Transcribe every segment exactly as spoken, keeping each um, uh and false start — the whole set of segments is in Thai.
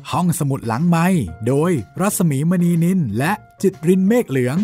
ห้องสมุดหลังไมค์โดยรัศมีมณีนินและจิตรินเมฆเหลือง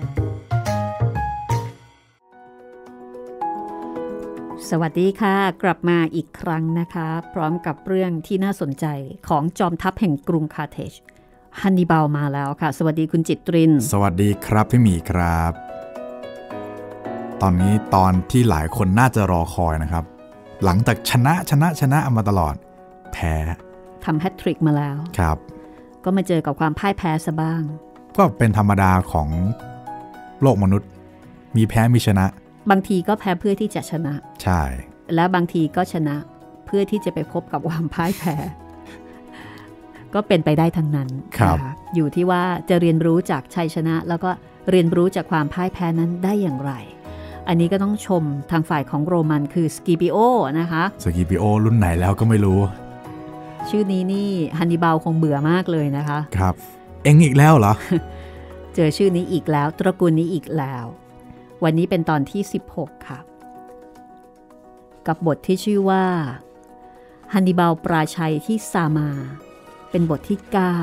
สวัสดีค่ะกลับมาอีกครั้งนะคะพร้อมกับเรื่องที่น่าสนใจของจอมทัพแห่งกรุงคาร์เทจฮันนิบาลมาแล้วค่ะสวัสดีคุณจิตรินสวัสดีครับพี่หมีครับตอนนี้ตอนที่หลายคนน่าจะรอคอยนะครับหลังจากชนะชนะชนะมาตลอดแพ้ทำแฮตทริกมาแล้วครับก็มาเจอกับความพ่ายแพ้ซะบ้างก็เป็นธรรมดาของโลกมนุษย์มีแพ้มีชนะบางทีก็แพ้เพื่อที่จะชนะใช่และบางทีก็ชนะเพื่อที่จะไปพบกับความพ่ายแพ้ ก็เป็นไปได้ทั้งนั้นนะคะอยู่ที่ว่าจะเรียนรู้จากชัยชนะแล้วก็เรียนรู้จากความพ่ายแพ้นั้นได้อย่างไรอันนี้ก็ต้องชมทางฝ่ายของโรมันคือสกิปิโอนะคะสกิปิโอรุ่นไหนแล้วก็ไม่รู้ชื่อนี้นี่ฮันนิบาลคงเบื่อมากเลยนะคะครับเอ็งอีกแล้วเหรอเจอชื่อนี้อีกแล้วตระกูลนี้อีกแล้ววันนี้เป็นตอนที่สิบหกค่ะกับบทที่ชื่อว่าฮันนิบาลปราชัยที่ซามาเป็นบทที่เก้า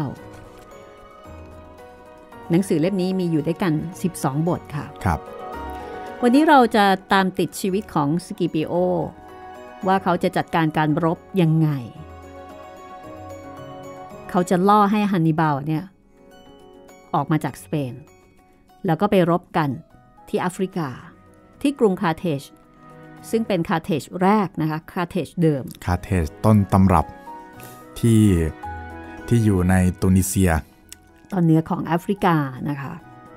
หนังสือเล่มนี้มีอยู่ด้วยกันสิบสองบทค่ะครับวันนี้เราจะตามติดชีวิตของสกิปิโอว่าเขาจะจัดการการรบยังไงเขาจะล่อให้ฮันนิบาลเนี่ยออกมาจากสเปนแล้วก็ไปรบกันที่แอฟริกาที่กรุงคาร์เทจซึ่งเป็นคาร์เทจแรกนะคะคาร์เทจเดิมคาร์เทจต้นตำรับที่ที่อยู่ในตูนิเซียตอนเหนือของแอฟริกานะคะ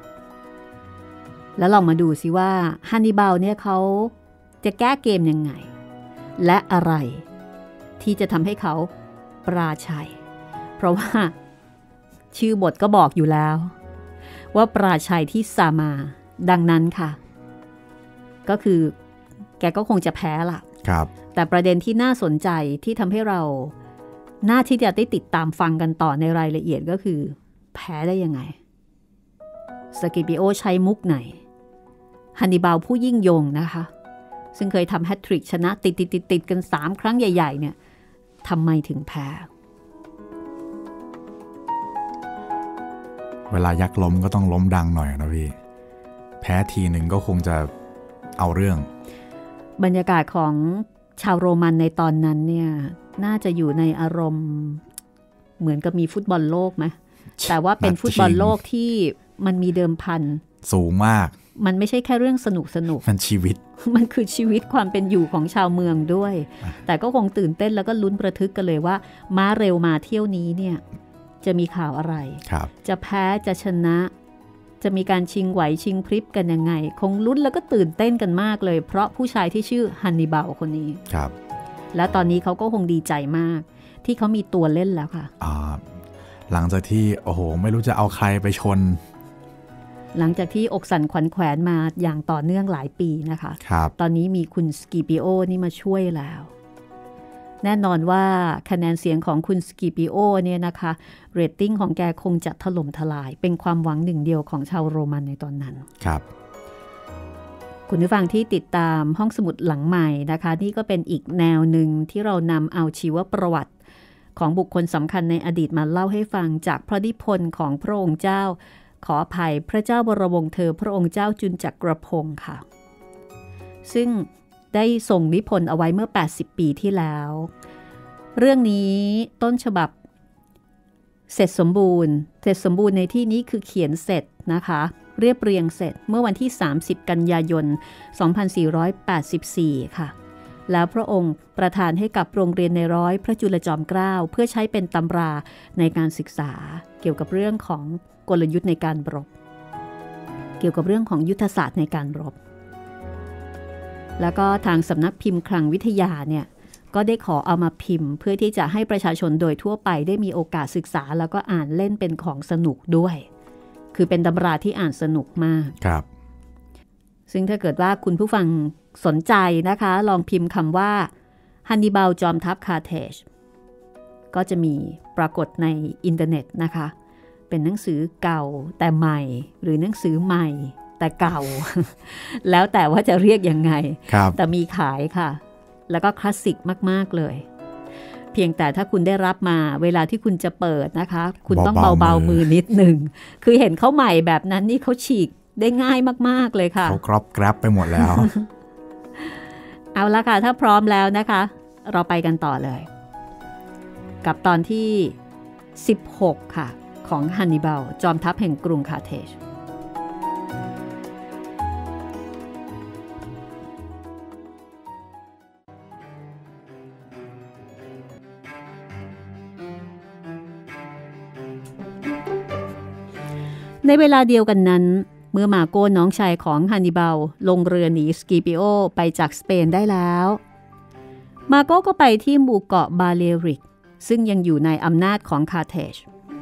แล้วลองมาดูซิว่าฮันนิบาลเนี่ยเขาจะแก้เกมยังไงและอะไรที่จะทำให้เขาปราชัยเพราะว่าชื่อบทก็บอกอยู่แล้วว่าปราชัยที่ซามาดังนั้นค่ะก็คือแกก็คงจะแพ้ล่ะครับแต่ประเด็นที่น่าสนใจที่ทำให้เราน่าที่จะได้ติดตามฟังกันต่อในรายละเอียดก็คือแพ้ได้ยังไงสกิปิโอใช้มุกไหนฮันนิบาลผู้ยิ่งยงนะคะซึ่งเคยทำแฮตทริกชนะติดติดติดติดกันสามครั้งใหญ่ๆเนี่ยทำไมถึงแพ้เวลายักษ์ล้มก็ต้องล้มดังหน่อยนะพี่แพ้ทีหนึ่งก็คงจะเอาเรื่องบรรยากาศของชาวโรมันในตอนนั้นเนี่ยน่าจะอยู่ในอารมณ์เหมือนกับมีฟุตบอลโลกไหมแต่ว่าเป็นฟุตบอลโลกที่มันมีเดิมพันสูงมากมันไม่ใช่แค่เรื่องสนุกสนุกมันชีวิตมันคือชีวิตความเป็นอยู่ของชาวเมืองด้วยแต่ก็คงตื่นเต้นแล้วก็ลุ้นระทึกกันเลยว่าม้าเร็วมาเที่ยวนี้เนี่ยจะมีข่าวอะไรจะแพ้จะชนะจะมีการชิงไหวชิงพริบกันยังไงคงลุ้นแล้วก็ตื่นเต้นกันมากเลยเพราะผู้ชายที่ชื่อฮันนิบาลคนนี้ครับและตอนนี้เขาก็คงดีใจมากที่เขามีตัวเล่นแล้วค่ะอ่าหลังจากที่โอ้โหไม่รู้จะเอาใครไปชนหลังจากที่อกสั่นขวัญแขวนมาอย่างต่อเนื่องหลายปีนะคะครับตอนนี้มีคุณสกิปิโอนี่มาช่วยแล้วแน่นอนว่าคะแนนเสียงของคุณสกิปิโอเนี่ยนะคะเรตติ้งของแกคงจะถล่มทลายเป็นความหวังหนึ่งเดียวของชาวโรมันในตอนนั้นครับคุณผู้ฟังที่ติดตามห้องสมุดหลังใหม่นะคะนี่ก็เป็นอีกแนวหนึ่งที่เรานำเอาชีวประวัติของบุคคลสำคัญในอดีตมาเล่าให้ฟังจากพระนิพนธ์ของพระองค์เจ้าขออภัยพระเจ้าบรมวงศ์เธอพระองค์เจ้าจุนจักรพงศ์ค่ะซึ่งได้ส่งนิพนธ์เอาไว้เมื่อแปดสิบปีที่แล้วเรื่องนี้ต้นฉบับเสร็จสมบูรณ์เสร็จสมบูรณ์ในที่นี้คือเขียนเสร็จนะคะเรียบเรียงเสร็จเมื่อวันที่สามสิบกันยายนสองพันสี่ร้อยแปดสิบสี่ค่ะแล้วพระองค์ประทานให้กับโรงเรียนในร้อยพระจุลจอมเกล้าเพื่อใช้เป็นตำราในการศึกษาเกี่ยวกับเรื่องของกลยุทธ์ในการรบเกี่ยวกับเรื่องของยุทธศาสตร์ในการรบแล้วก็ทางสำนักพิมพ์คลังวิทยาเนี่ยก็ได้ขอเอามาพิมพ์เพื่อที่จะให้ประชาชนโดยทั่วไปได้มีโอกาสศึกษาแล้วก็อ่านเล่นเป็นของสนุกด้วยคือเป็นตำราที่อ่านสนุกมากครับซึ่งถ้าเกิดว่าคุณผู้ฟังสนใจนะคะลองพิมพ์คำว่าฮันนิบาลจอมทัพคาร์เทจก็จะมีปรากฏในอินเทอร์เน็ตนะคะเป็นหนังสือเก่าแต่ใหม่หรือหนังสือใหม่แต่เก่า แล้วแต่ว่าจะเรียกยังไงแต่มีขายค่ะแล้วก็คลาสสิกมากๆเลยพียงแต่ถ้าคุณได้รับมาเวลาที่คุณจะเปิดนะคะคุณต้องเบาๆเบามือๆมือนิดหนึ่งคือเห็นเขาใหม่แบบนั้นนี่เขาฉีกได้ง่ายมากๆเลยค่ะเขากรอบแกร็บไปหมดแล้วเอาละค่ะถ้าพร้อมแล้วนะคะเราไปกันต่อเลยกับตอนที่สิบหกค่ะของฮันนิบาลจอมทัพแห่งกรุงคาร์เทจในเวลาเดียวกันนั้นเมื่อมาโก้น้องชายของฮันนิบาลลงเรือหนีสกิปิโอไปจากสเปนได้แล้วมาโก้ก็ไปที่หมู่เกาะบาเลริกซึ่งยังอยู่ในอำนาจของคาร์เทจ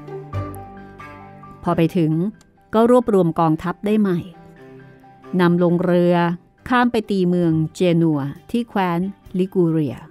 พอไปถึงก็รวบรวมกองทัพได้ใหม่นำลงเรือข้ามไปตีเมืองเจนัวที่แคว้นลิกูเรีย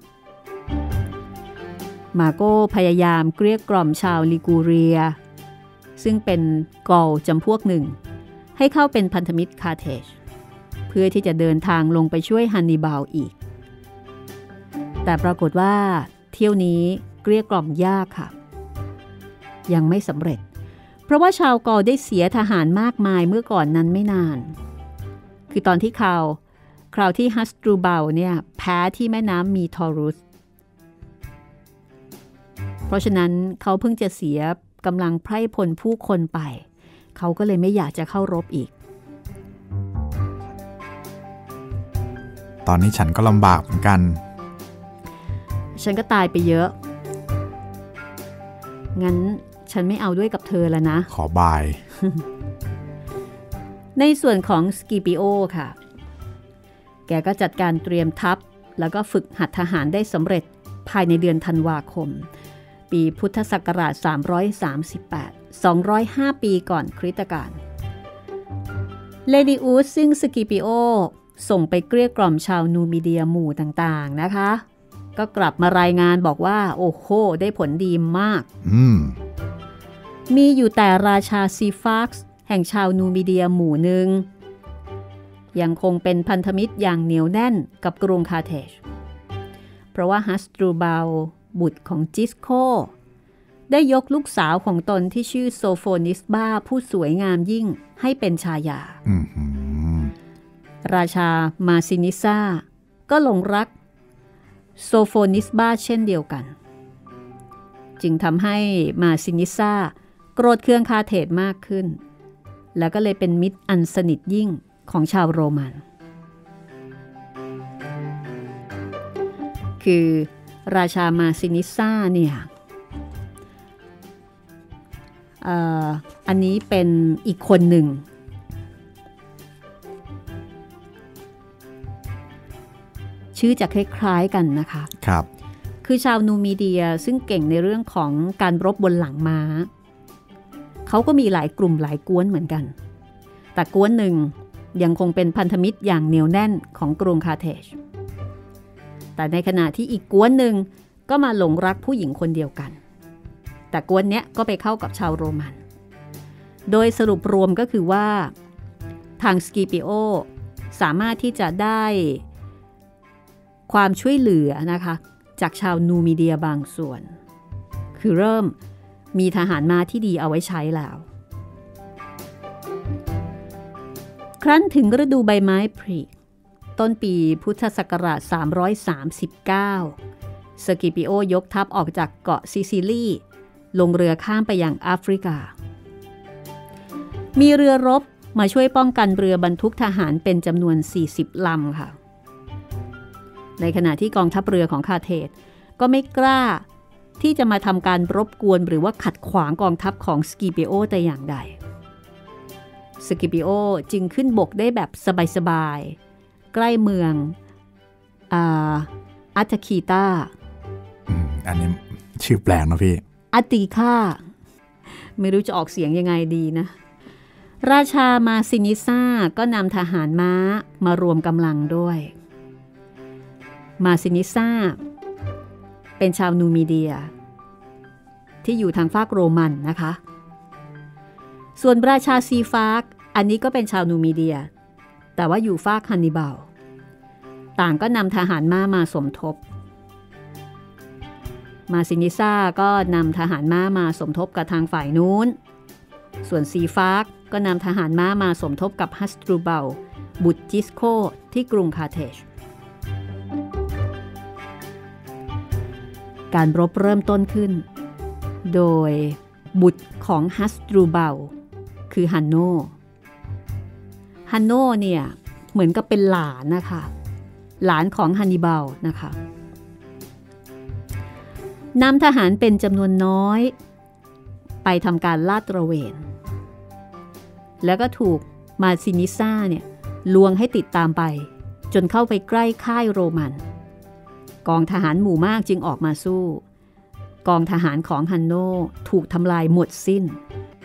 มาโก้พยายามเกลี้ยกล่อมชาวลิกูเรียซึ่งเป็นกอลจำพวกหนึ่งให้เข้าเป็นพันธมิตรคาร์เทจเพื่อที่จะเดินทางลงไปช่วยฮันนิบาลอีกแต่ปรากฏว่าเที่ยวนี้เกลี้ยกล่อมยากค่ะยังไม่สำเร็จเพราะว่าชาวกอลได้เสียทหารมากมายเมื่อก่อนนั้นไม่นานคือตอนที่คราวคราวที่ฮัสตรูบัลเนี่ยแพ้ที่แม่น้ำมีทอรุสเพราะฉะนั้นเขาเพิ่งจะเสียกำลังไพร่พลผู้คนไปเขาก็เลยไม่อยากจะเข้ารบอีกตอนนี้ฉันก็ลำบากเหมือนกันฉันก็ตายไปเยอะงั้นฉันไม่เอาด้วยกับเธอแล้วนะขอบายในส่วนของสกิปิโอค่ะแกก็จัดการเตรียมทัพแล้วก็ฝึกหัดทหารได้สำเร็จภายในเดือนธันวาคมปีพุทธศักราชสามร้อยสามสิบแปด สองร้อยห้าปีก่อนคริสตกาลเลดิอูสซึ่งสกิปิโอส่งไปเกลี้ยกล่อมชาวนูมิเดียหมู่ต่างๆนะคะก็กลับมารายงานบอกว่าโอ้โหได้ผลดีมากมีอยู่แต่ราชาซีฟักซ์แห่งชาวนูมิเดียหมู่หนึ่งยังคงเป็นพันธมิตรอย่างเหนียวแน่นกับกรุงคาร์เทจเพราะว่าฮัสตรูบัลบุตรของจิสโคได้ยกลูกสาวของตนที่ชื่อโซโฟนิสบาผู้สวยงามยิ่งให้เป็นชายาราชามาซินิซาก็หลงรักโซโฟนิสบาเช่นเดียวกันจึงทำให้มาซินิซาโกรธเคืองคาร์เทจมากขึ้นแล้วก็เลยเป็นมิตรอันสนิทยิ่งของชาวโรมันคือราชามาซินิซาเนี่ยเอ่ออันนี้เป็นอีกคนหนึ่งชื่อจะคล้ายๆกันนะคะครับคือชาวนูมีเดียซึ่งเก่งในเรื่องของการรบบนหลังม้าเขาก็มีหลายกลุ่มหลายกวนเหมือนกันแต่กวนหนึ่งยังคงเป็นพันธมิตรอย่างเหนียวแน่นของกรุงคาร์เทจแต่ในขณะที่อีกกวนหนึ่งก็มาหลงรักผู้หญิงคนเดียวกันแต่กวนเนี้ยก็ไปเข้ากับชาวโรมันโดยสรุปรวมก็คือว่าทางสกิปิโอสามารถที่จะได้ความช่วยเหลือนะคะจากชาวนูมิเดียบางส่วนคือเริ่มมีทหารม้าที่ดีเอาไว้ใช้แล้วครั้นถึงฤดูใบไม้ผลิต้นปีพุทธศักราชสามร้อยสามสิบเก้าสกิปิโอยกทัพออกจากเกาะซิซิลีลงเรือข้ามไปยังแอฟริกามีเรือรบมาช่วยป้องกันเรือบรรทุกทหารเป็นจำนวนสี่สิบลำค่ะในขณะที่กองทัพเรือของคาร์เทจก็ไม่กล้าที่จะมาทำการรบกวนหรือว่าขัดขวางกองทัพของสกิปิโอแต่อย่างใดสกิปิโอจึงขึ้นบกได้แบบสบายๆใกล้เมืองอ่าอัตตาคีตาอันนี้ชื่อแปลกนะพี่อัตติคาไม่รู้จะออกเสียงยังไงดีนะราชามาซินิซาก็นำทหารม้ามารวมกำลังด้วยมาซินิซาเป็นชาวนูมิเดียที่อยู่ทางฝากโรมันนะคะส่วนราชาซีฟากอันนี้ก็เป็นชาวนูมิเดียแต่ว่าอยู่ฝากฮันนิบาลต่างก็นำทหารม้ามาสมทบมาซินิซ่าก็นำทหารม้ามาสมทบกับทางฝ่ายนู้นส่วนซีฟาร์กก็นำทหารม้ามาสมทบกับฮัสตรูเบลบุตรจิสโคที่กรุงคาร์เทจการรบเริ่มต้นขึ้นโดยบุตรของฮัสตรูเบลคือฮันโนฮันโนเนี่ยเหมือนกับเป็นหลานนะคะหลานของฮันนิบาลนะคะนำทหารเป็นจำนวนน้อยไปทำการลาดตระเวนแล้วก็ถูกมาซินิซ่าเนี่ยลวงให้ติดตามไปจนเข้าไปใกล้ค่ายโรมันกองทหารหมู่มากจึงออกมาสู้กองทหารของฮันโนถูกทำลายหมดสิ้น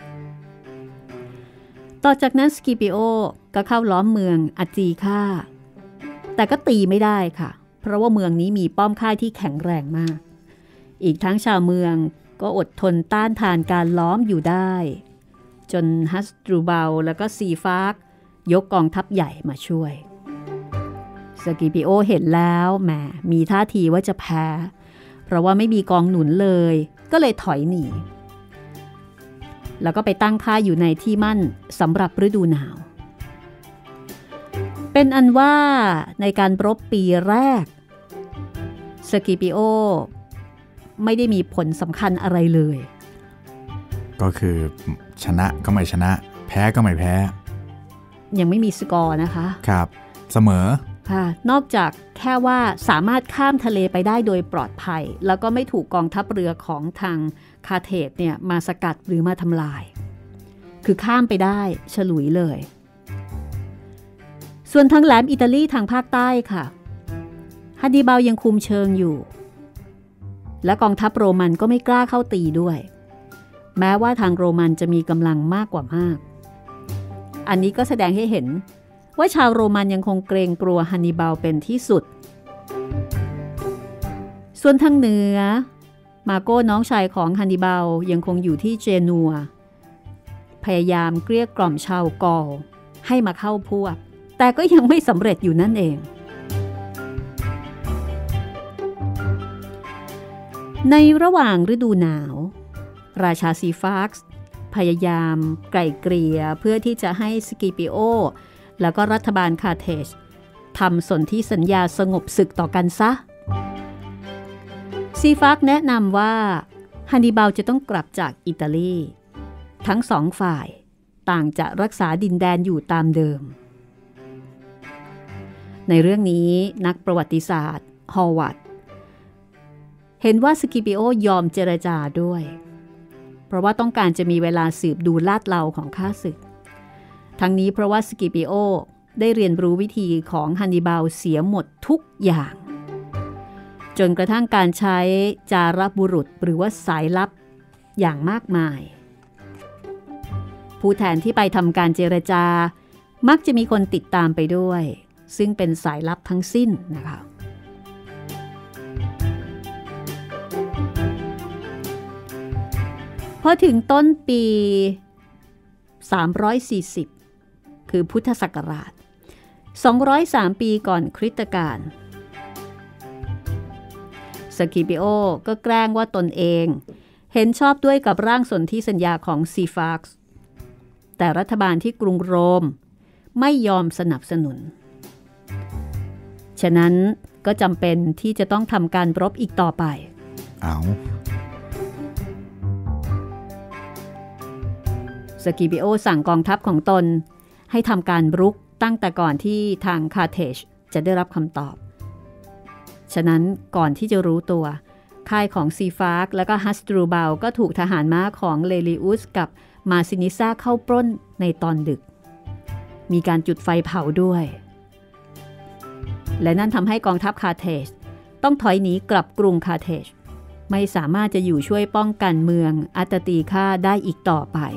ต่อจากนั้นสกิปิโอก็เข้าล้อมเมืองอาจีคาแต่ก็ตีไม่ได้ค่ะเพราะว่าเมืองนี้มีป้อมค่ายที่แข็งแรงมากอีกทั้งชาวเมืองก็อดทนต้านทานการล้อมอยู่ได้จนฮัสตรูเบลแล้วก็ซีฟาร์กยกกองทัพใหญ่มาช่วยสกิปิโอเห็นแล้วแหมมีท่าทีว่าจะแพ้เพราะว่าไม่มีกองหนุนเลยก็เลยถอยหนีแล้วก็ไปตั้งค่ายอยู่ในที่มั่นสำหรับฤดูหนาวเป็นอันว่าในการรบปีแรกสกิปิโอไม่ได้มีผลสำคัญอะไรเลยก็คือชนะก็ไม่ชนะแพ้ก็ไม่แพ้ยังไม่มีสกอร์นะคะครับเสมอค่ะนอกจากแค่ว่าสามารถข้ามทะเลไปได้โดยปลอดภัยแล้วก็ไม่ถูกกองทัพเรือของทางคาร์เทจเนี่ยมาสกัดหรือมาทำลายคือข้ามไปได้ฉลุยเลยส่วนทางแหลมอิตาลีทางภาคใต้ค่ะฮันนิบาลยังคุมเชิงอยู่และกองทัพโรมันก็ไม่กล้าเข้าตีด้วยแม้ว่าทางโรมันจะมีกำลังมากกว่ามากอันนี้ก็แสดงให้เห็นว่าชาวโรมันยังคงเกรงกลัวฮันนิบาลเป็นที่สุดส่วนทางเหนือมาโก้น้องชายของฮันนิบาลยังคงอยู่ที่เจนัวพยายามเกลี้ยกล่อมชาวกอลให้มาเข้าพวกแต่ก็ยังไม่สำเร็จอยู่นั่นเองในระหว่างฤดูหนาวราชาซีฟาร์กส์พยายามไกล่เกลี่ยเพื่อที่จะให้สกิปิโอแล้วก็รัฐบาลคาร์เทจทำสนธิสัญญาสงบศึกต่อกันซะซีฟาร์กแนะนำว่าฮันนิบาลจะต้องกลับจากอิตาลีทั้งสองฝ่ายต่างจะรักษาดินแดนอยู่ตามเดิมในเรื่องนี้นักประวัติศาสตร์ฮอวาร์ดเห็นว่าสกิปิโอยอมเจรจาด้วยเพราะว่าต้องการจะมีเวลาสืบดูลาดเลาของข้าศึกทั้งนี้เพราะว่าสกิปิโอได้เรียนรู้วิธีของฮันนิบาลเสียหมดทุกอย่างจนกระทั่งการใช้จารบุรุษหรือว่าสายลับอย่างมากมายผู้แทนที่ไปทำการเจรจามักจะมีคนติดตามไปด้วยซึ่งเป็นสายลับทั้งสิ้นนะคะพอถึงต้นปีสามร้อยสี่สิบคือพุทธศักราชสองร้อยสามปีก่อนคริสตกาลสกิปิโอก็แกล้งว่าตนเองเห็นชอบด้วยกับร่างสนธิสัญญาของซีฟาร์กส์แต่รัฐบาลที่กรุงโรมไม่ยอมสนับสนุนฉะนั้นก็จำเป็นที่จะต้องทำการรบอีกต่อไปเอาสกิปิโอสั่งกองทัพของตนให้ทำการรุกตั้งแต่ก่อนที่ทางคาร์เทจจะได้รับคำตอบฉะนั้นก่อนที่จะรู้ตัวค่ายของซีฟาร์กและก็ฮัสตรูเบลก็ถูกทหารม้าของเลลิอุสกับมาซินิซ่าเข้าปล้นในตอนดึกมีการจุดไฟเผาด้วยและนั่นทำให้กองทัพคาร์เทจต้องถอยหนีกลับกรุงคาร์เทจไม่สามารถจะอยู่ช่วยป้องกันเมืองอัตตีค่าได้อีกต่อไป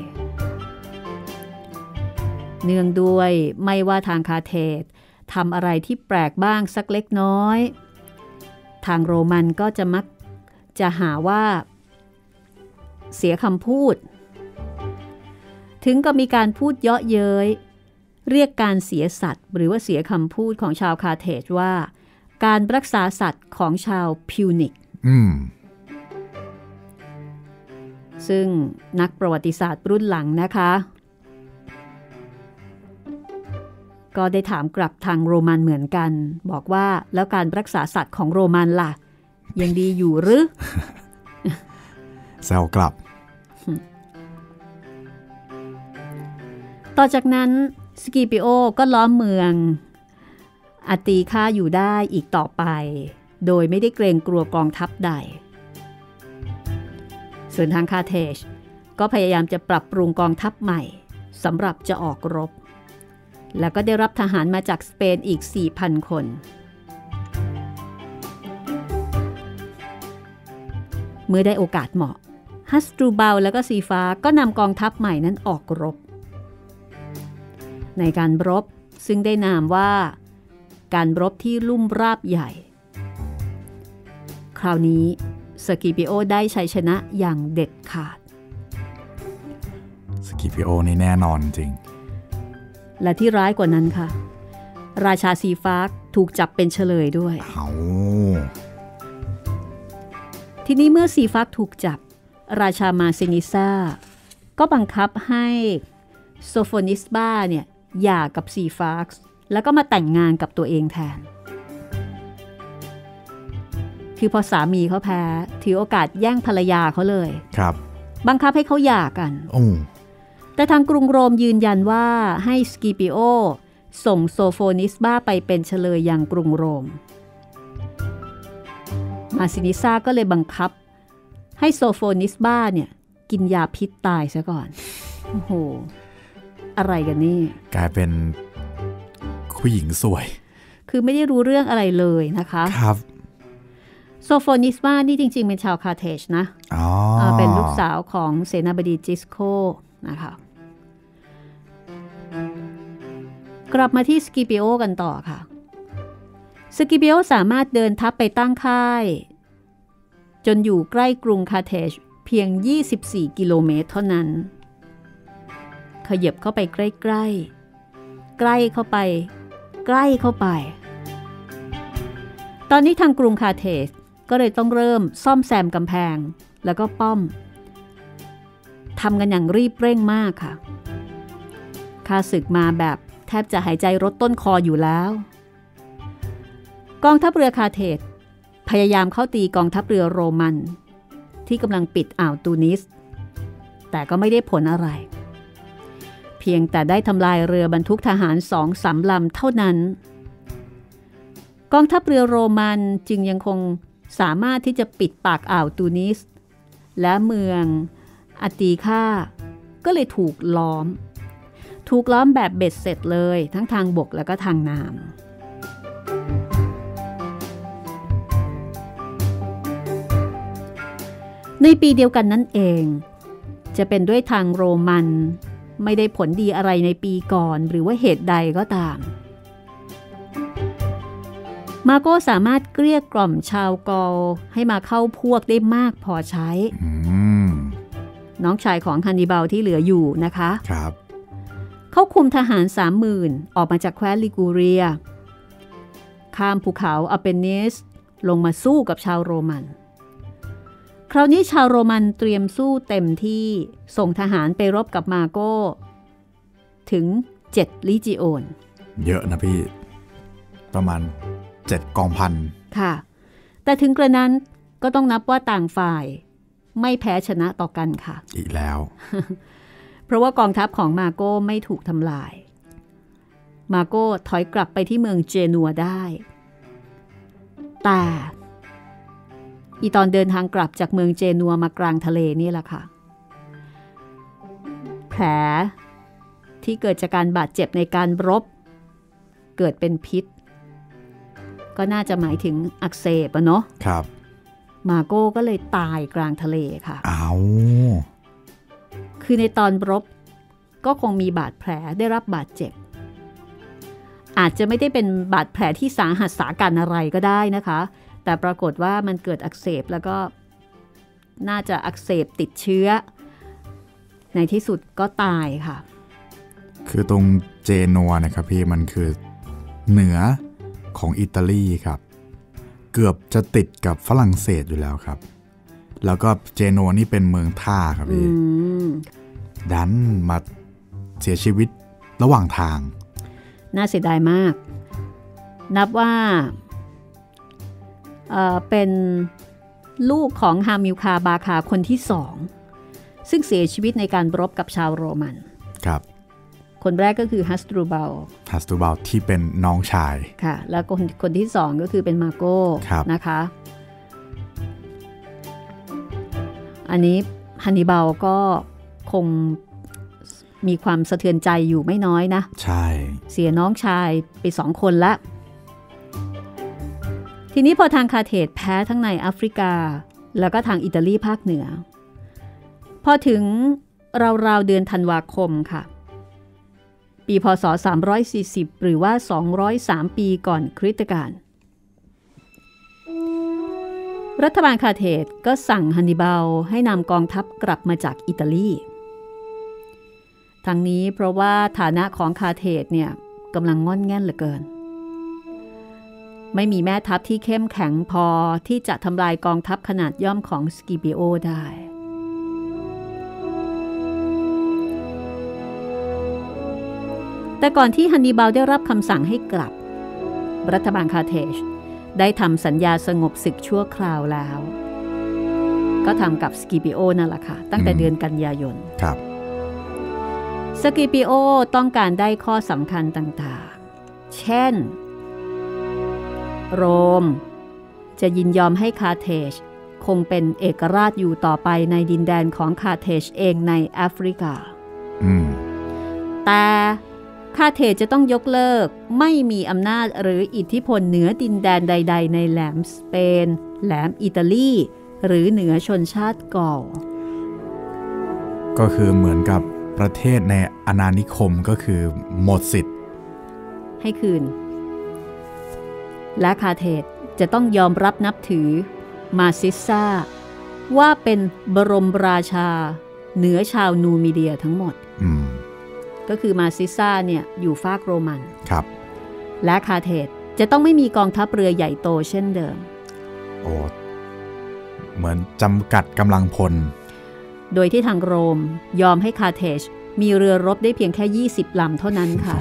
เนื่องด้วยไม่ว่าทางคาร์เทจทำอะไรที่แปลกบ้างสักเล็กน้อยทางโรมันก็จะมักจะหาว่าเสียคำพูดถึงก็มีการพูดเยาะเย้ยเรียกการเสียสัตว์หรือว่าเสียคำพูดของชาวคาร์เทจว่าการรักษาสัตว์ของชาวพิวนิกซึ่งนักประวัติศาสตร์รุ่นหลังนะคะก็ได้ถามกลับทางโรมันเหมือนกันบอกว่าแล้วการรักษาสัตว์ของโรมันล่ะยังดีอยู่หรือแซวกลับต่อจากนั้นสกิปิโอก็ล้อมเมืองอาตีค่าอยู่ได้อีกต่อไปโดยไม่ได้เกรงกลัวกองทัพใดส่วนทางคาเทจก็พยายามจะปรับปรุงกองทัพใหม่สำหรับจะออกรบแล้วก็ได้รับทหารมาจากสเปนอีก สี่พัน คนเมื่อได้โอกาสเหมาะฮัสตรูเบลและก็ซีฟ้าก็นำกองทัพใหม่นั้นออกรบในการรบซึ่งได้นามว่าการรบที่ลุ่มราบใหญ่คราวนี้สกิปิโอได้ชัยชนะอย่างเด็ดขาดสกิปิโอนี่แน่นอนจริงและที่ร้ายกว่านั้นค่ะราชาซีฟาร์กถูกจับเป็นเฉลยด้วยเอาทีนี้เมื่อซีฟาร์กถูกจับราชามาซินิซาก็บังคับให้โซโฟนิสบาเนี่ยหย่ากับซีฟาร์กแล้วก็มาแต่งงานกับตัวเองแทนคือพอสามีเขาแพ้ถือโอกาสแย่งภรรยาเขาเลยครับบังคับให้เขาหย่ากันโอ้แต่ทางกรุงโรมยืนยันว่าให้สกิปิโอส่งโซโฟนิสบาไปเป็นเฉลยยังกรุงโรมมาซินิซาก็เลยบังคับให้โซโฟนิสบาเนี่ยกินยาพิษตายซะก่อนโอ้โหอะไรกันนี่กลายเป็นผู้หญิงสวยคือไม่ได้รู้เรื่องอะไรเลยนะคะครับโซโฟนิสบานี่จริงๆเป็นชาวคาร์เทจนะอ๋อเป็นลูกสาวของเสนาบดีจิสโคนะคะกลับมาที่สกิปิโอกันต่อค่ะสกิปิโอสามารถเดินทัพไปตั้งค่ายจนอยู่ใกล้กรุงคาร์เทจเพียงยี่สิบสี่กิโลเมตรเท่านั้นขยับเข้าไปใกล้ๆใกล้เข้าไปใกล้เข้าไปตอนนี้ทางกรุงคาร์เทจก็เลยต้องเริ่มซ่อมแซมกำแพงแล้วก็ป้อมทำกันอย่างรีบเร่งมากค่ะข้าศึกมาแบบแทบจะหายใจรดต้นคออยู่แล้วกองทัพเรือคาร์เทจพยายามเข้าตีกองทัพเรือโรมันที่กำลังปิดอ่าวตูนิสแต่ก็ไม่ได้ผลอะไรเพียงแต่ได้ทำลายเรือบรรทุกทหารสองสามลำเท่านั้นกองทัพเรือโรมันจึงยังคงสามารถที่จะปิดปากอ่าวตูนิสและเมืองอาตีค่าก็เลยถูกล้อมถูกล้อมแบบเบ็ดเสร็จเลยทั้งทางบกและก็ทางน้ำในปีเดียวกันนั่นเองจะเป็นด้วยทางโรมันไม่ได้ผลดีอะไรในปีก่อนหรือว่าเหตุใดก็ตามมาโก้สามารถเกลี้ยกล่อมชาวกอลให้มาเข้าพวกได้มากพอใช้น้องชายของฮันนิบาลที่เหลืออยู่นะคะครับเขาคุมทหาร สามหมื่น ออกมาจากแคว้นลิกูเรียข้ามภูเขาอัลเปนิสลงมาสู้กับชาวโรมันคราวนี้ชาวโรมันเตรียมสู้เต็มที่ส่งทหารไปรบกับมาโก้ถึงเจ็ดลีจิโอนเยอะนะพี่ประมาณเจ็ดกองพันค่ะแต่ถึงกระนั้นก็ต้องนับว่าต่างฝ่ายไม่แพ้ชนะต่อกันค่ะอีกแล้วเพราะว่ากองทัพของมาโก้ไม่ถูกทำลายมาโก้ถอยกลับไปที่เมืองเจนัวได้แต่อีตอนเดินทางกลับจากเมืองเจนัวมากลางทะเลนี่แหละค่ะแผลที่เกิดจากการบาดเจ็บในการรบเกิดเป็นพิษก็น่าจะหมายถึงอักเสบอะเนาะครับมาโก้ก็เลยตายกลางทะเลค่ะอ้าวคือในตอนรบก็คงมีบาดแผลได้รับบาดเจ็บอาจจะไม่ได้เป็นบาดแผลที่สาหัสสากันอะไรก็ได้นะคะแต่ปรากฏว่ามันเกิดอักเสบแล้วก็น่าจะอักเสบติดเชื้อในที่สุดก็ตายค่ะคือตรงเจนัวนะครับพี่มันคือเหนือของอิตาลีครับเกือบจะติดกับฝรั่งเศสอยู่แล้วครับแล้วก็เจโนนี่เป็นเมืองท่าครับพี่ดันมาเสียชีวิตระหว่างทางน่าเสียดายมากนับว่าเอ่อเป็นลูกของฮามิลคาบาคาคนที่สองซึ่งเสียชีวิตในการรบกับชาวโรมันครับคนแรกก็คือฮัสตรูเบลฮัสตรูเบลที่เป็นน้องชายค่ะแล้วคนคนที่สองก็คือเป็นมาโก้นะคะอันนี้ฮันนิบาลก็คงมีความสะเทือนใจอยู่ไม่น้อยนะใช่เสียน้องชายไปสองคนละทีนี้พอทางคาเทจแพ้ทั้งในแอฟริกาแล้วก็ทางอิตาลีภาคเหนือพอถึงราวๆเดือนธันวาคมค่ะปีพ.ศ. สามร้อยสี่สิบหรือว่าสองร้อยสามปีก่อนคริสตกาลรัฐบาลคาเทจก็สั่งฮันนิบาลให้นำกองทัพกลับมาจากอิตาลีทั้งนี้เพราะว่าฐานะของคาเทจเนี่ยกำลังงอนแง่นเหลือเกินไม่มีแม่ทัพที่เข้มแข็งพอที่จะทำลายกองทัพขนาดย่อมของสกิปิโอได้แต่ก่อนที่ฮันนิบาลได้รับคำสั่งให้กลับรัฐบาลคาเทจได้ทำสัญญาสงบศึกชั่วคราวแล้วก็ทำกับสกิปิโอนั่นแหละค่ะตั้งแต่เดือนกันยายนครับสกิปิโอต้องการได้ข้อสำคัญต่างๆเช่นโรมจะยินยอมให้คาเทจคงเป็นเอกราชอยู่ต่อไปในดินแดนของคาเทจเองในแอฟริกาแต่คาเทจจะต้องยกเลิกไม่มีอำนาจหรืออิทธิพลเหนือดินแดนใดๆในแหลมสเปนแหลมอิตาลีหรือเหนือชนชาติกอลก็คือเหมือนกับประเทศในอาณานิคมก็คือหมดสิทธิ์ให้คืนและคาเทจจะต้องยอมรับนับถือมาซิสซาว่าเป็นบรมราชาเหนือชาวนูมิเดียทั้งหมดก็คือมาซิสซาเนี่ยอยู่ฝากโรมันครับและคาเทจจะต้องไม่มีกองทัพเรือใหญ่โตเช่นเดิมโอ้เหมือนจำกัดกำลังพลโดยที่ทางโรมยอมให้คาเทจมีเรือรบได้เพียงแค่ยี่สิบลำเท่านั้นค่ะ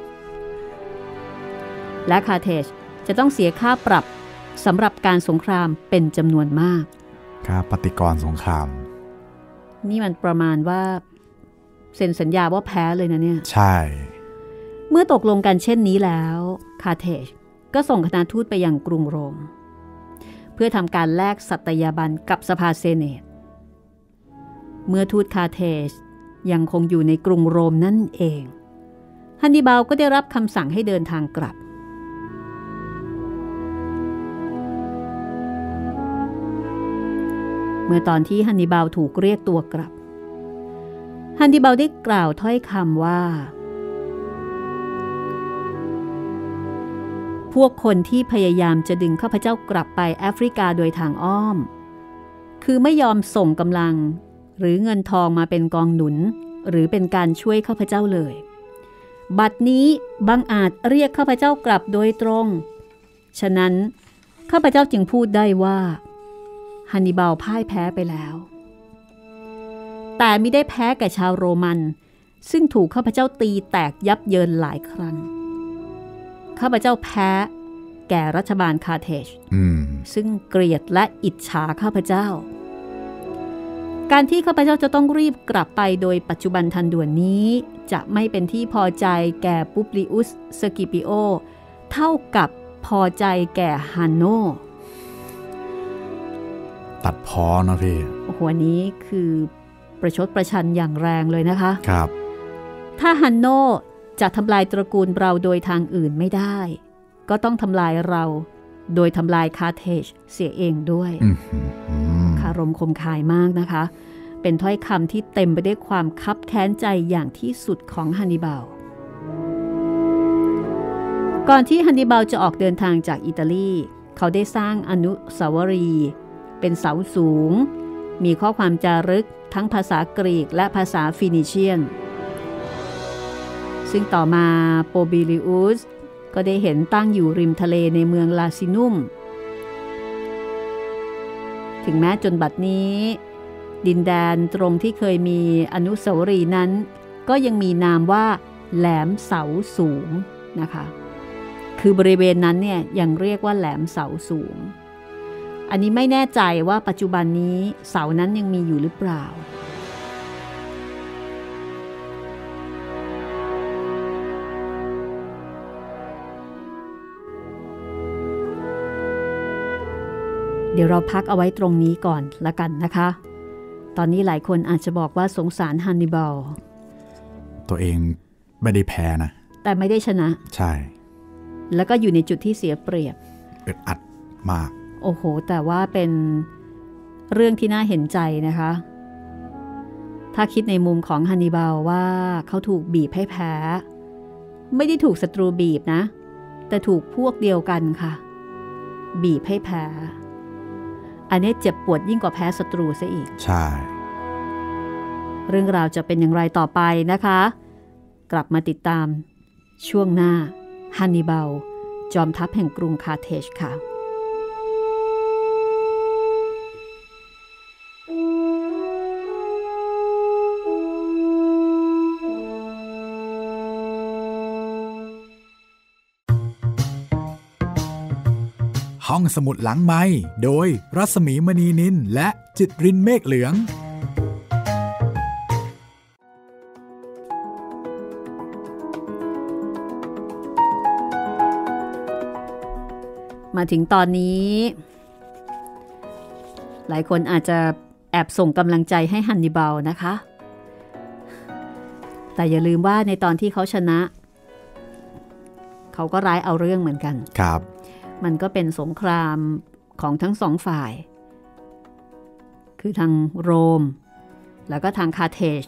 และคาเทจจะต้องเสียค่าปรับสำหรับการสงครามเป็นจำนวนมากค่าปฏิกรณ์สงครามนี่มันประมาณว่าเซ็นสัญญาว่าแพ้เลยนะเนี่ยใช่เมื่อตกลงกันเช่นนี้แล้วคาเทจก็ส่งคณะทูตไปยังกรุงโรมเพื่อทำการแลกสัตยาบันกับสภาเซเนตเมื่อทูตคาเทจยังคงอยู่ในกรุงโรมนั่นเองฮันนิบาลก็ได้รับคำสั่งให้เดินทางกลับเมื่อตอนที่ฮันนิบาลถูกเรียกตัวกลับฮันนิบาลได้กล่าวถ้อยคำว่าพวกคนที่พยายามจะดึงข้าพเจ้ากลับไปแอฟริกาโดยทางอ้อมคือไม่ยอมส่งกำลังหรือเงินทองมาเป็นกองหนุนหรือเป็นการช่วยข้าพเจ้าเลยบัดนี้บังอาจเรียกข้าพเจ้ากลับโดยตรงฉะนั้นข้าพเจ้าจึงพูดได้ว่าฮันนิบาลพ่ายแพ้ไปแล้วแต่มิได้แพ้แก่ชาวโรมันซึ่งถูกข้าพเจ้าตีแตกยับเยินหลายครั้งข้าพเจ้าแพ้แก่รัฐบาลคาเทจซึ่งเกลียดและอิจฉาข้าพเจ้าการที่ข้าพเจ้าจะต้องรีบกลับไปโดยปัจจุบันทันด่วนนี้จะไม่เป็นที่พอใจแก่ปุบลิอุสสกิปิโอเท่ากับพอใจแก่ฮันโนตัดพ้อนะพี่โอ้โหนี้คือประชดประชันอย่างแรงเลยนะคะครับถ้าฮันโนจะทำลายตระกูลเราโดยทางอื่นไม่ได้ก็ต้องทำลายเราโดยทำลายคาเทจเสียเองด้วยคารมคมคายมากนะคะเป็นถ้อยคำที่เต็มไปด้วยความคับแค้นใจอย่างที่สุดของฮันนิบาลก่อนที่ฮันนิบาลจะออกเดินทางจากอิตาลีเขาได้สร้างอนุสาวรีย์เป็นเสาสูงมีข้อความจารึกทั้งภาษากรีกและภาษาฟินิเชียนซึ่งต่อมาโปบิลิอุสก็ได้เห็นตั้งอยู่ริมทะเลในเมืองลาซินุมถึงแม้จนบัดนี้ดินแดนตรงที่เคยมีอนุสาวรีย์นั้นก็ยังมีนามว่าแหลมเสาสูงนะคะคือบริเวณนั้นเนี่ยยังเรียกว่าแหลมเสาสูงอันนี้ไม่แน่ใจว่าปัจจุบันนี้เสานั้นยังมีอยู่หรือเปล่าเดี๋ยวเราพักเอาไว้ตรงนี้ก่อนละกันนะคะตอนนี้หลายคนอาจจะบอกว่าสงสารฮันนิบาลตัวเองไม่ได้แพ้นะแต่ไม่ได้ชนะใช่แล้วก็อยู่ในจุดที่เสียเปรียบอึดอัดมากโอ้โหแต่ว่าเป็นเรื่องที่น่าเห็นใจนะคะถ้าคิดในมุมของฮันนิบาลว่าเขาถูกบีบให้แพ้ไม่ได้ถูกศัตรูบีบนะแต่ถูกพวกเดียวกันค่ะบีบให้แพ้อันนี้เจ็บปวดยิ่งกว่าแพ้ศัตรูซะอีกใช่เรื่องราวจะเป็นอย่างไรต่อไปนะคะกลับมาติดตามช่วงหน้าฮันนิบาลจอมทัพแห่งกรุงคาร์เทจค่ะห้องสมุดหลังไมค์โดยรัศมีมณีนินและจิตรินเมฆเหลืองมาถึงตอนนี้หลายคนอาจจะแอบส่งกำลังใจให้ฮันนิบาลนะคะแต่อย่าลืมว่าในตอนที่เขาชนะเขาก็ร้ายเอาเรื่องเหมือนกันครับมันก็เป็นสงครามของทั้งสองฝ่ายคือทางโรมแล้วก็ทางคาร์เทจ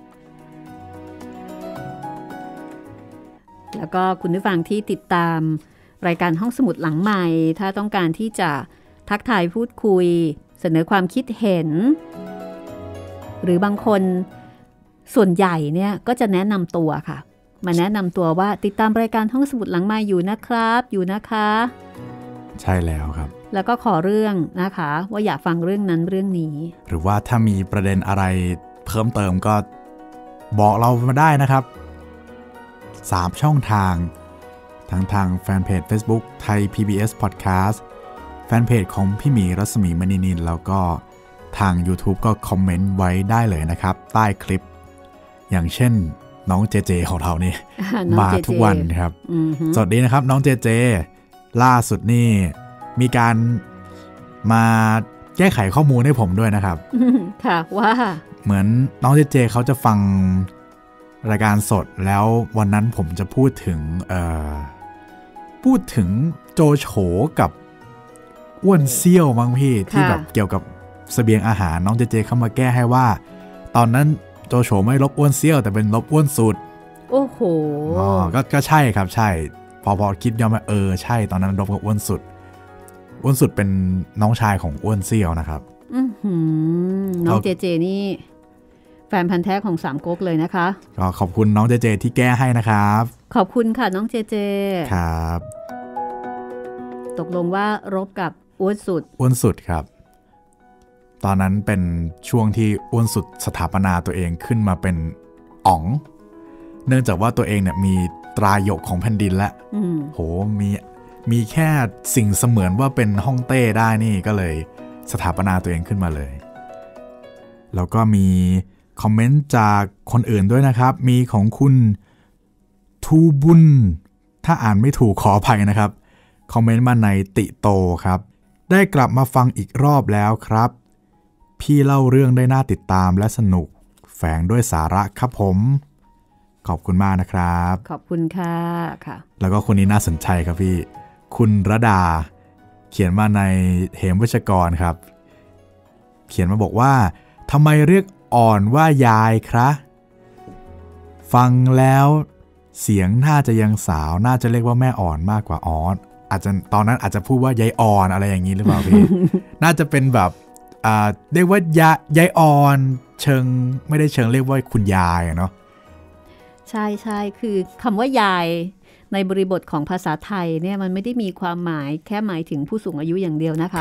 แล้วก็คุณผู้ฟังที่ติดตามรายการห้องสมุดหลังใหม่ถ้าต้องการที่จะทักทายพูดคุยเสนอความคิดเห็นหรือบางคนส่วนใหญ่เนี่ยก็จะแนะนำตัวค่ะมาแนะนำตัวว่าติดตามรายการห้องสมุดหลังใหม่อยู่นะครับอยู่นะคะใช่แล้วครับแล้วก็ขอเรื่องนะคะว่าอยากฟังเรื่องนั้นเรื่องนี้หรือว่าถ้ามีประเด็นอะไรเพิ่มเติมก็บอกเรามาได้นะครับสามช่องทางทั้งทางแฟนเพจ Facebook ไทย พี บี เอส Podcast แฟนเพจของพี่หมีรัศมีมณีนินแล้วก็ทาง YouTube ก็คอมเมนต์ไว้ได้เลยนะครับใต้คลิปอย่างเช่นน้องเจเจของเรานี่ มาทุกวันครับสวัสดีนะครับน้องเจเจล่าสุดนี่มีการมาแก้ไขข้อมูลให้ผมด้วยนะครับค่ะว่าเหมือนน้องเจเจเขาจะฟังรายการสดแล้ววันนั้นผมจะพูดถึงเอ่อพูดถึงโจโฉกับอ้วนเซี่ยวมั้งพี่ที่แบบเกี่ยวกับเสบียงอาหารน้องเจเจเข้ามาแก้ให้ว่าตอนนั้นโจโฉไม่ลบอ้วนเซี่ยวแต่เป็นลบอ้วนสุดโอ้โหอ๋อก็ก็ใช่ครับใช่พอพอคิดย้อนมาเออใช่ตอนนั้นลบกับอ้วนสุดอ้วนสุดเป็นน้องชายของอ้วนเซี่ยวนะครับอื้อหือน้องเจเจนี่แฟนพันธุ์แท้ของสามก๊กเลยนะคะก็ขอบคุณน้องเจเจที่แก้ให้นะครับขอบคุณค่ะน้องเจเจครับตกลงว่ารบกับอ้วนสุดอ้วนสุดครับตอนนั้นเป็นช่วงที่อ้วนสุดสถาปนาตัวเองขึ้นมาเป็นอ๋องเนื่องจากว่าตัวเองเนี่ยมีตราหยกของแผ่นดินแล้วโหมีมีแค่สิ่งเสมือนว่าเป็นฮ่องเต้ได้นี่ก็เลยสถาปนาตัวเองขึ้นมาเลยแล้วก็มีคอมเมนต์จากคนอื่นด้วยนะครับมีของคุณทูบุญถ้าอ่านไม่ถูกขออภัยนะครับคอมเมนต์มาในติโตครับได้กลับมาฟังอีกรอบแล้วครับพี่เล่าเรื่องได้น่าติดตามและสนุกแฝงด้วยสาระครับผมขอบคุณมากนะครับขอบคุณค่ะค่ะแล้วก็คนนี้น่าสนใจครับพี่คุณระดาเขียนมาในเหมวัชกรครับเขียนมาบอกว่าทำไมเรียกอ่อนว่ายายคะฟังแล้วเสียงน่าจะยังสาวน่าจะเรียกว่าแม่อ่อนมากกว่าอ๋ออาจจะตอนนั้นอาจจะพูดว่ายายอ่อนอะไรอย่างนี้หรือเปล่าพี่ น่าจะเป็นแบบอ่าเรียกว่ายายายอ่อนเชิงไม่ได้เชิงเรียกว่าคุณยายเนาะใช่ใช่คือคำว่ายายในบริบทของภาษาไทยเนี่ยมันไม่ได้มีความหมายแค่หมายถึงผู้สูงอายุอย่างเดียวนะคะ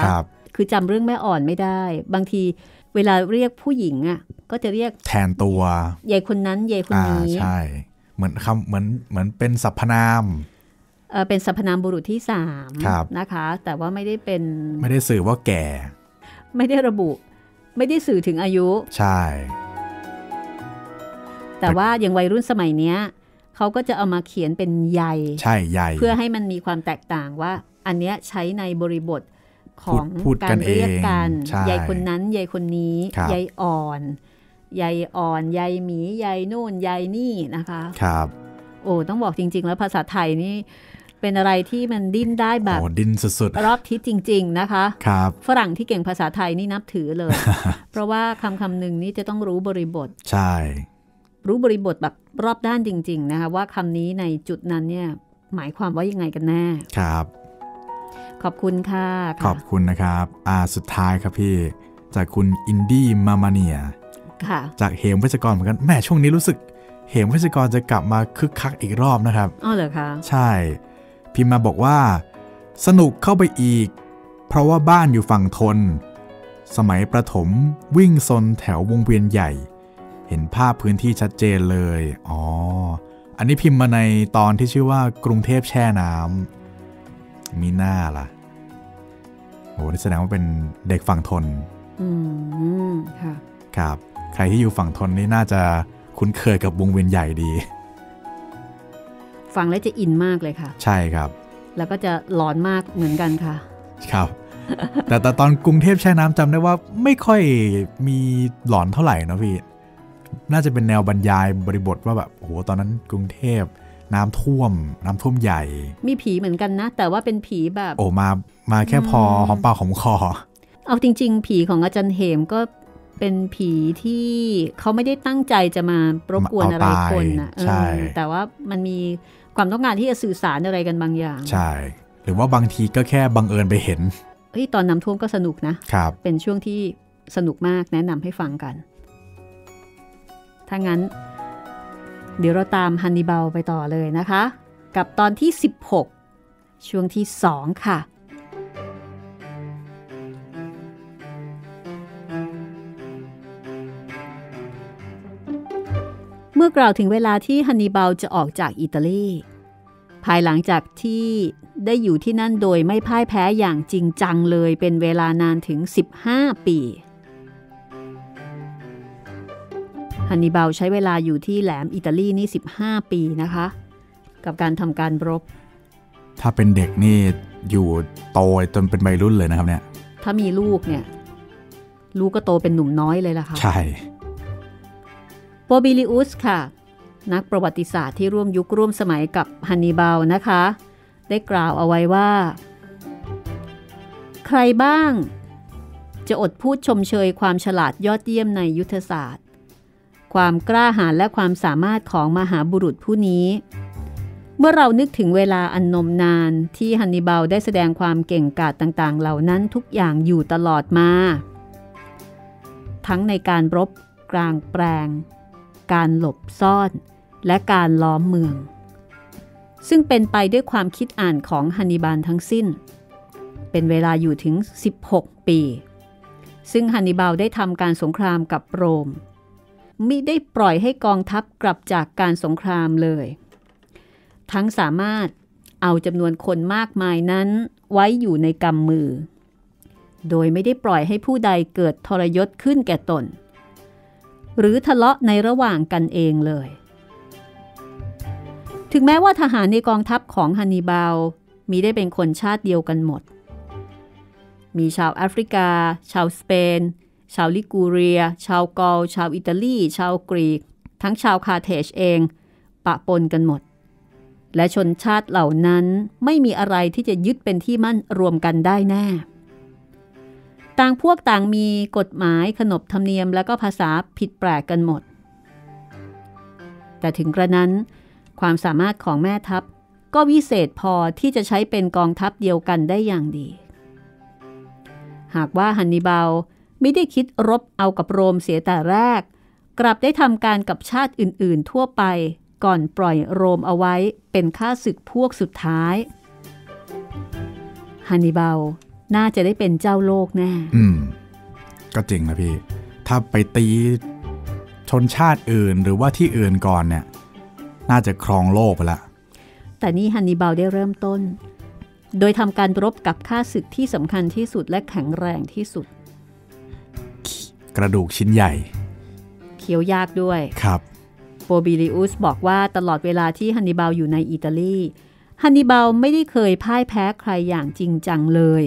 คือจำเรื่องแม่อ่อนไม่ได้บางทีเวลาเรียกผู้หญิงอ่ะก็จะเรียกแทนตัวยายคนนั้นยายคนนี้ใช่เหมือนคำเหมือนเหมือนเป็นสรรพนามเออเป็นสรรพนามบุรุษที่สามนะคะแต่ว่าไม่ได้เป็นไม่ได้สื่อว่าแก่ไม่ได้ระบุไม่ได้สื่อถึงอายุใช่แต่ว่าอย่างวัยรุ่นสมัยเนี้ยเขาก็จะเอามาเขียนเป็นใยใช่ใยเพื่อให้มันมีความแตกต่างว่าอันเนี้ยใช้ในบริบทของการเรียกกันยายคนนั้นยายคนนี้ยายอ่อนยายอ่อนยายหมียายโน่นยายนี่นะคะครับโอ้ต้องบอกจริงๆแล้วภาษาไทยนี่เป็นอะไรที่มันดิ้นได้แบบโอ้ดิ้นสุดๆรอบทิศจริงๆนะคะครับฝรั่งที่เก่งภาษาไทยนี่นับถือเลย เพราะว่าคำคำหนึ่งนี่จะต้องรู้บริบทใช่รู้บริบทแบบรอบด้านจริงๆนะคะว่าคำนี้ในจุดนั้นเนี่ยหมายความว่ายังไงกันแน่ครับขอบคุณค่ะขอบคุณนะครับอ่าสุดท้ายครับพี่จากคุณอินดี้มามาเนียค่ะจากเหมเวชกรเหมือนกันแม่ช่วงนี้รู้สึกเหมเวชกรจะกลับมาคึกคักอีกรอบนะครับอ๋อเหรอคะใช่พิมพ์มาบอกว่าสนุกเข้าไปอีกเพราะว่าบ้านอยู่ฝั่งทนสมัยประถมวิ่งซนแถววงเวียนใหญ่เห็นภาพพื้นที่ชัดเจนเลยอ๋ออันนี้พิมพ์มาในตอนที่ชื่อว่ากรุงเทพแช่น้ำมีหน้าล่ะโอ้นี่แสดงว่าเป็นเด็กฝั่งทนอืมค่ะครับใครที่อยู่ฝั่งทนนี่น่าจะคุ้นเคยกับวงเวียนใหญ่ดีฟังแล้วจะอินมากเลยค่ะใช่ครับแล้วก็จะหลอนมากเหมือนกันค่ะครับ แต่แต่ตอนกรุงเทพแช่น้ำจำได้ว่าไม่ค่อยมีหลอนเท่าไหร่นะพี่น่าจะเป็นแนวบรรยายบริบทว่าแบบโอ้โหตอนนั้นกรุงเทพน้ำท่วมน้ำท่วมใหญ่มีผีเหมือนกันนะแต่ว่าเป็นผีแบบโอ้มามาแค่พอหอมปากหอมคอเอาจริงๆผีของอาจารย์เหมก็เป็นผีที่เขาไม่ได้ตั้งใจจะมารบกวนอะไรคนนะแต่ว่ามันมีความต้องการที่จะสื่อสารอะไรกันบางอย่างใช่หรือว่าบางทีก็แค่บังเอิญไปเห็นเฮ้ยตอนน้ำท่วมก็สนุกนะครับเป็นช่วงที่สนุกมากแนะนำให้ฟังกันถ้างั้นเดี๋ยวเราตามฮันนิบาลไปต่อเลยนะคะกับตอนที่สิบหกช่วงที่สองค่ะเมื่อกล่าวถึงเวลาที่ฮันนิบาลจะออกจากอิตาลีภายหลังจากที่ได้อยู่ที่นั่นโดยไม่พ่ายแพ้อย่างจริงจังเลยเป็นเวลานานถึงสิบห้าปีฮันนิบาลใช้เวลาอยู่ที่แหลมอิตาลีนี่สิบห้าปีนะคะกับการทำการรบถ้าเป็นเด็กนี่อยู่โตจนเป็นวัยรุ่นเลยนะครับเนี่ยถ้ามีลูกเนี่ยลูกก็โตเป็นหนุ่มน้อยเลยล่ะค่ะใช่โปบิลิอุสค่ะนักประวัติศาสตร์ที่ร่วมยุคร่วมสมัยกับฮันนิบาลนะคะได้กล่าวเอาไว้ว่าใครบ้างจะอดพูดชมเชยความฉลาดยอดเยี่ยมในยุทธศาสตร์ความกล้าหาญและความสามารถของมหาบุรุษผู้นี้เมื่อเรานึกถึงเวลาอันนมนานที่ฮันนิบาลได้แสดงความเก่งกาจต่างๆเหล่านั้นทุกอย่างอยู่ตลอดมาทั้งในการรบกลางแปลงการหลบซ่อนและการล้อมเมืองซึ่งเป็นไปด้วยความคิดอ่านของฮันนิบาลทั้งสิ้นเป็นเวลาอยู่ถึงสิบหกปีซึ่งฮันนิบาลได้ทำการสงครามกับโรมมิได้ปล่อยให้กองทัพกลับจากการสงครามเลยทั้งสามารถเอาจำนวนคนมากมายนั้นไว้อยู่ในกำมือโดยไม่ได้ปล่อยให้ผู้ใดเกิดทรยศขึ้นแก่ตนหรือทะเลาะในระหว่างกันเองเลยถึงแม้ว่าทหารในกองทัพของฮันนิบาลมีได้เป็นคนชาติเดียวกันหมดมีชาวแอฟริกาชาวสเปนชาวลิกูเรียชาวกอลชาวอิตาลีชาวกรีกทั้งชาวคาร์เทจเองปะปนกันหมดและชนชาติเหล่านั้นไม่มีอะไรที่จะยึดเป็นที่มั่นรวมกันได้แน่ต่างพวกต่างมีกฎหมายขนบธรรมเนียมและก็ภาษาผิดแปลกกันหมดแต่ถึงกระนั้นความสามารถของแม่ทัพก็วิเศษพอที่จะใช้เป็นกองทัพเดียวกันได้อย่างดีหากว่าฮันนิบาลไม่ได้คิดรบเอากับโรมเสียแต่แรกกลับได้ทำการกับชาติอื่นๆทั่วไปก่อนปล่อยโรมเอาไว้เป็นข้าศึกพวกสุดท้ายฮันนิบาลน่าจะได้เป็นเจ้าโลกแน่อืมก็จริงนะพี่ถ้าไปตีชนชาติอื่นหรือว่าที่อื่นก่อนเนี่ยน่าจะครองโลกไปละแต่นี่ฮันนิบาลได้เริ่มต้นโดยทำการรบกับข้าศึกที่สำคัญที่สุดและแข็งแรงที่สุดกระดูกชิ้นใหญ่เคี้ยวยากด้วยครับโปบิลิอุสบอกว่าตลอดเวลาที่ฮันนิบาลอยู่ในอิตาลีฮันนิบาลไม่ได้เคยพ่ายแพ้ใครอย่างจริงจังเลย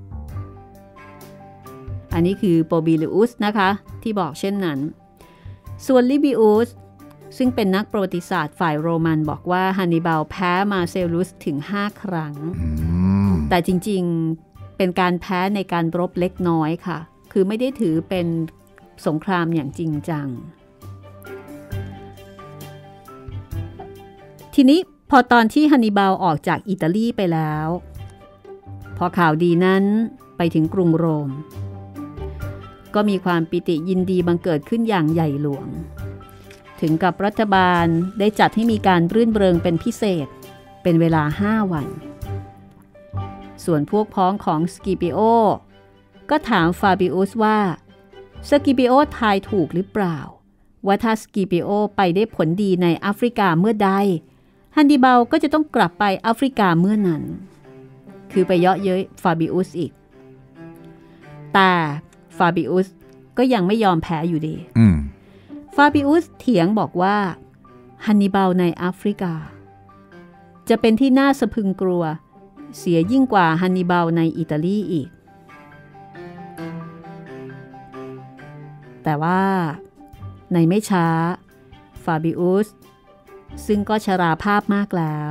อันนี้คือโปบิลิอุสนะคะที่บอกเช่นนั้นส่วนลิบิอุสซึ่งเป็นนักประวัติศาสตร์ฝ่ายโรมันบอกว่าฮันนิบาลแพ้มาเซลุสถึงห้าครั้งแต่จริงๆเป็นการแพ้ในการรบเล็กน้อยค่ะคือไม่ได้ถือเป็นสงครามอย่างจริงจังทีนี้พอตอนที่ฮันนิบาลออกจากอิตาลีไปแล้วพอข่าวดีนั้นไปถึงกรุงโรมก็มีความปิติยินดีบังเกิดขึ้นอย่างใหญ่หลวงถึงกับรัฐบาลได้จัดให้มีการรื่นเริงเป็นพิเศษเป็นเวลาห้าวันส่วนพวกพ้องของสกิปิโอก็ถามฟาบิอุสว่าสกิปิโอทายถูกหรือเปล่าว่าถ้าสกิปิโอไปได้ผลดีในแอฟริกาเมื่อใดฮันนิบาลก็จะต้องกลับไปแอฟริกาเมื่อนั้นคือไปเยาะเย้ยฟาบิอุสอีกแต่ฟาบิอุสก็ยังไม่ยอมแพ้อยู่ดีฟาบิอุสเถียงบอกว่าฮันนิบาลในแอฟริกาจะเป็นที่น่าสะพรึงกลัวเสียยิ่งกว่าฮันนิบาลในอิตาลีอีกแต่ว่าในไม่ช้าฟาบิอุสซึ่งก็ชราภาพมากแล้ว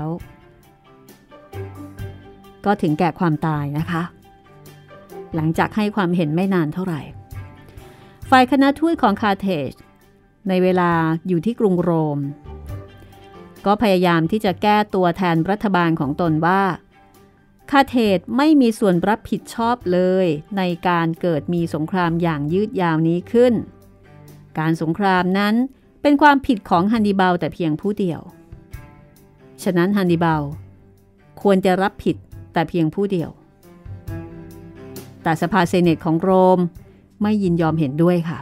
ก็ถึงแก่ความตายนะคะหลังจากให้ความเห็นไม่นานเท่าไหร่ฝ่ายคณะทูตของคาร์เทจในเวลาอยู่ที่กรุงโรมก็พยายามที่จะแก้ตัวแทนรัฐบาลของตนว่าคาร์เทจไม่มีส่วนรับผิดชอบเลยในการเกิดมีสงครามอย่างยืดยาวนี้ขึ้นการสงครามนั้นเป็นความผิดของฮันนิบาลแต่เพียงผู้เดียวฉะนั้นฮันนิบาลควรจะรับผิดแต่เพียงผู้เดียวแต่สภาเซเนตของโรมไม่ยินยอมเห็นด้วยค่ะ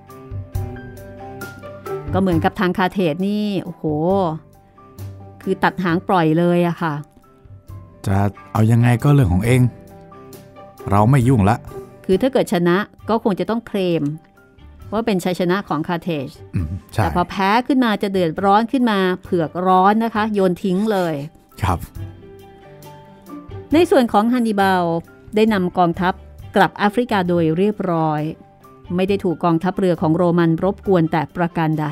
ก็เหมือนกับทางคาร์เทจนี่โอ้โหคือตัดหางปล่อยเลยอะค่ะจะเอายังไงก็เรื่องของเองเราไม่ยุ่งละคือถ้าเกิดชนะก็คงจะต้องเคลมว่าเป็นชัยชนะของคาร์เทจแต่พอแพ้ขึ้นมาจะเดือดร้อนขึ้นมาเผือกร้อนนะคะโยนทิ้งเลยครับในส่วนของฮันนิบาลได้นำกองทัพกลับแอฟริกาโดยเรียบร้อยไม่ได้ถูกกองทัพเรือของโรมันรบกวนแต่ประการใด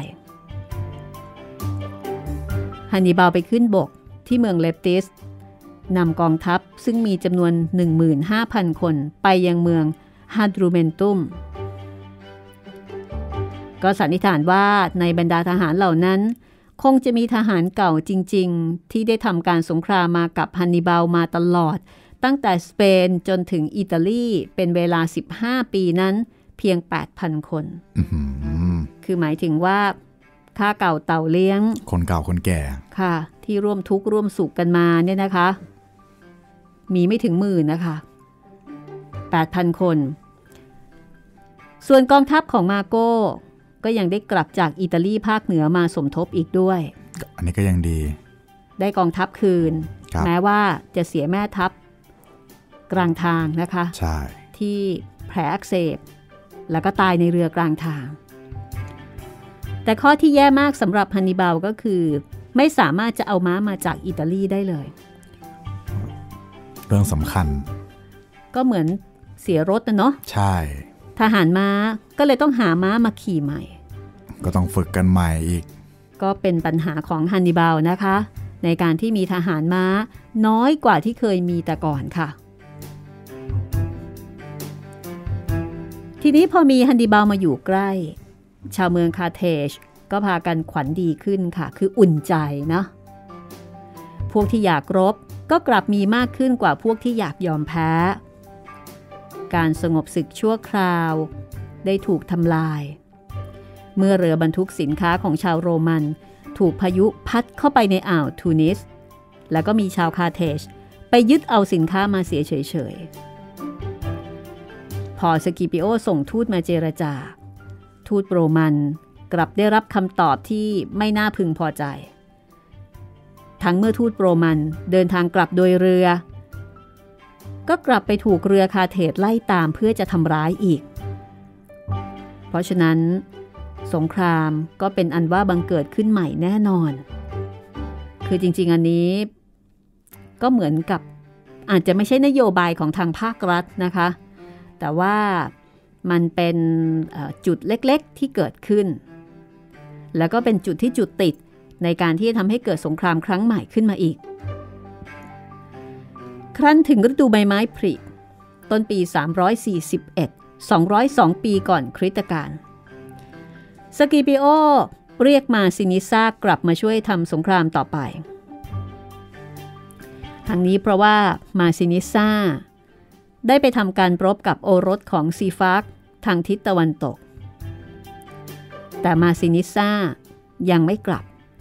ฮันนิบาลไปขึ้นบกที่เมืองเลปติสนำกองทัพซึ่งมีจำนวน หนึ่งหมื่นห้าพัน คนไปยังเมืองฮาดรูเมนตุมก็สันนิษฐานว่าในบรรดาทหารเหล่านั้นคงจะมีทหารเก่าจริงๆที่ได้ทำการสงครามมากับฮันนิบาลมาตลอดตั้งแต่สเปนจนถึงอิตาลีเป็นเวลาสิบห้าปีนั้นเพียง แปดพัน คน mm-hmm. คือหมายถึงว่าข้าเก่าเต่าเลี้ยงคนเก่าคนแก่ค่ะที่ร่วมทุกข์ร่วมสุขกันมาเนี่ยนะคะมีไม่ถึงหมื่นนะคะ แปดพัน คนส่วนกองทัพของมาโก้ก็ยังได้กลับจากอิตาลีภาคเหนือมาสมทบอีกด้วยอันนี้ก็ยังดีได้กองทัพคืนแม้ว่าจะเสียแม่ทัพกลางทางนะคะใช่ที่แผลอักเสบแล้วก็ตายในเรือกลางทางแต่ข้อที่แย่มากสำหรับฮันนิบาลก็คือไม่สามารถจะเอาม้ามาจากอิตาลีได้เลยเรื่องสำคัญก็เหมือนเสียรถนะเนาะใช่ทหารม้าก็เลยต้องหาม้ามาขี่ใหม่ก็ต้องฝึกกันใหม่อีกก็เป็นปัญหาของฮันนิบาลนะคะในการที่มีทหารม้าน้อยกว่าที่เคยมีแต่ก่อนค่ะทีนี้พอมีฮันนิบาลมาอยู่ใกล้ชาวเมืองคาร์เทจก็พากันขวัญดีขึ้นค่ะคืออุ่นใจนะพวกที่อยากรบก็กลับมีมากขึ้นกว่าพวกที่อยากยอมแพ้การสงบศึกชั่วคราวได้ถูกทำลายเมื่อเรือบรรทุกสินค้าของชาวโรมันถูกพายุพัดเข้าไปในอ่าวทูนิสแล้วก็มีชาวคาร์เทจไปยึดเอาสินค้ามาเสียเฉยๆพอสกิปิโอส่งทูตมาเจรจาทูตโรมันกลับได้รับคำตอบที่ไม่น่าพึงพอใจทั้งเมื่อทูตโรมันเดินทางกลับโดยเรือก็กลับไปถูกเรือคาเทสไล่ตามเพื่อจะทำร้ายอีกเพราะฉะนั้นสงครามก็เป็นอันว่าบังเกิดขึ้นใหม่แน่นอนคือจริงๆอันนี้ก็เหมือนกับอาจจะไม่ใช่นโยบายของทางภาครัฐนะคะแต่ว่ามันเป็นจุดเล็กๆที่เกิดขึ้นแล้วก็เป็นจุดที่จุดติดในการที่จะทำให้เกิดสงครามครั้งใหม่ขึ้นมาอีกครั้นถึงฤดูใบไม้ผลิต้นปีสามร้อยสี่สิบเอ็ด สองร้อยสองปีก่อนคริสตกาลสกิปิโอเรียกมาซินิซากลับมาช่วยทำสงครามต่อไปทั้งนี้เพราะว่ามาซินิซาได้ไปทำการรบกับโอรสของซีฟาร์กทางทิศตะวันตกแต่มาซินิซายังไม่กลับ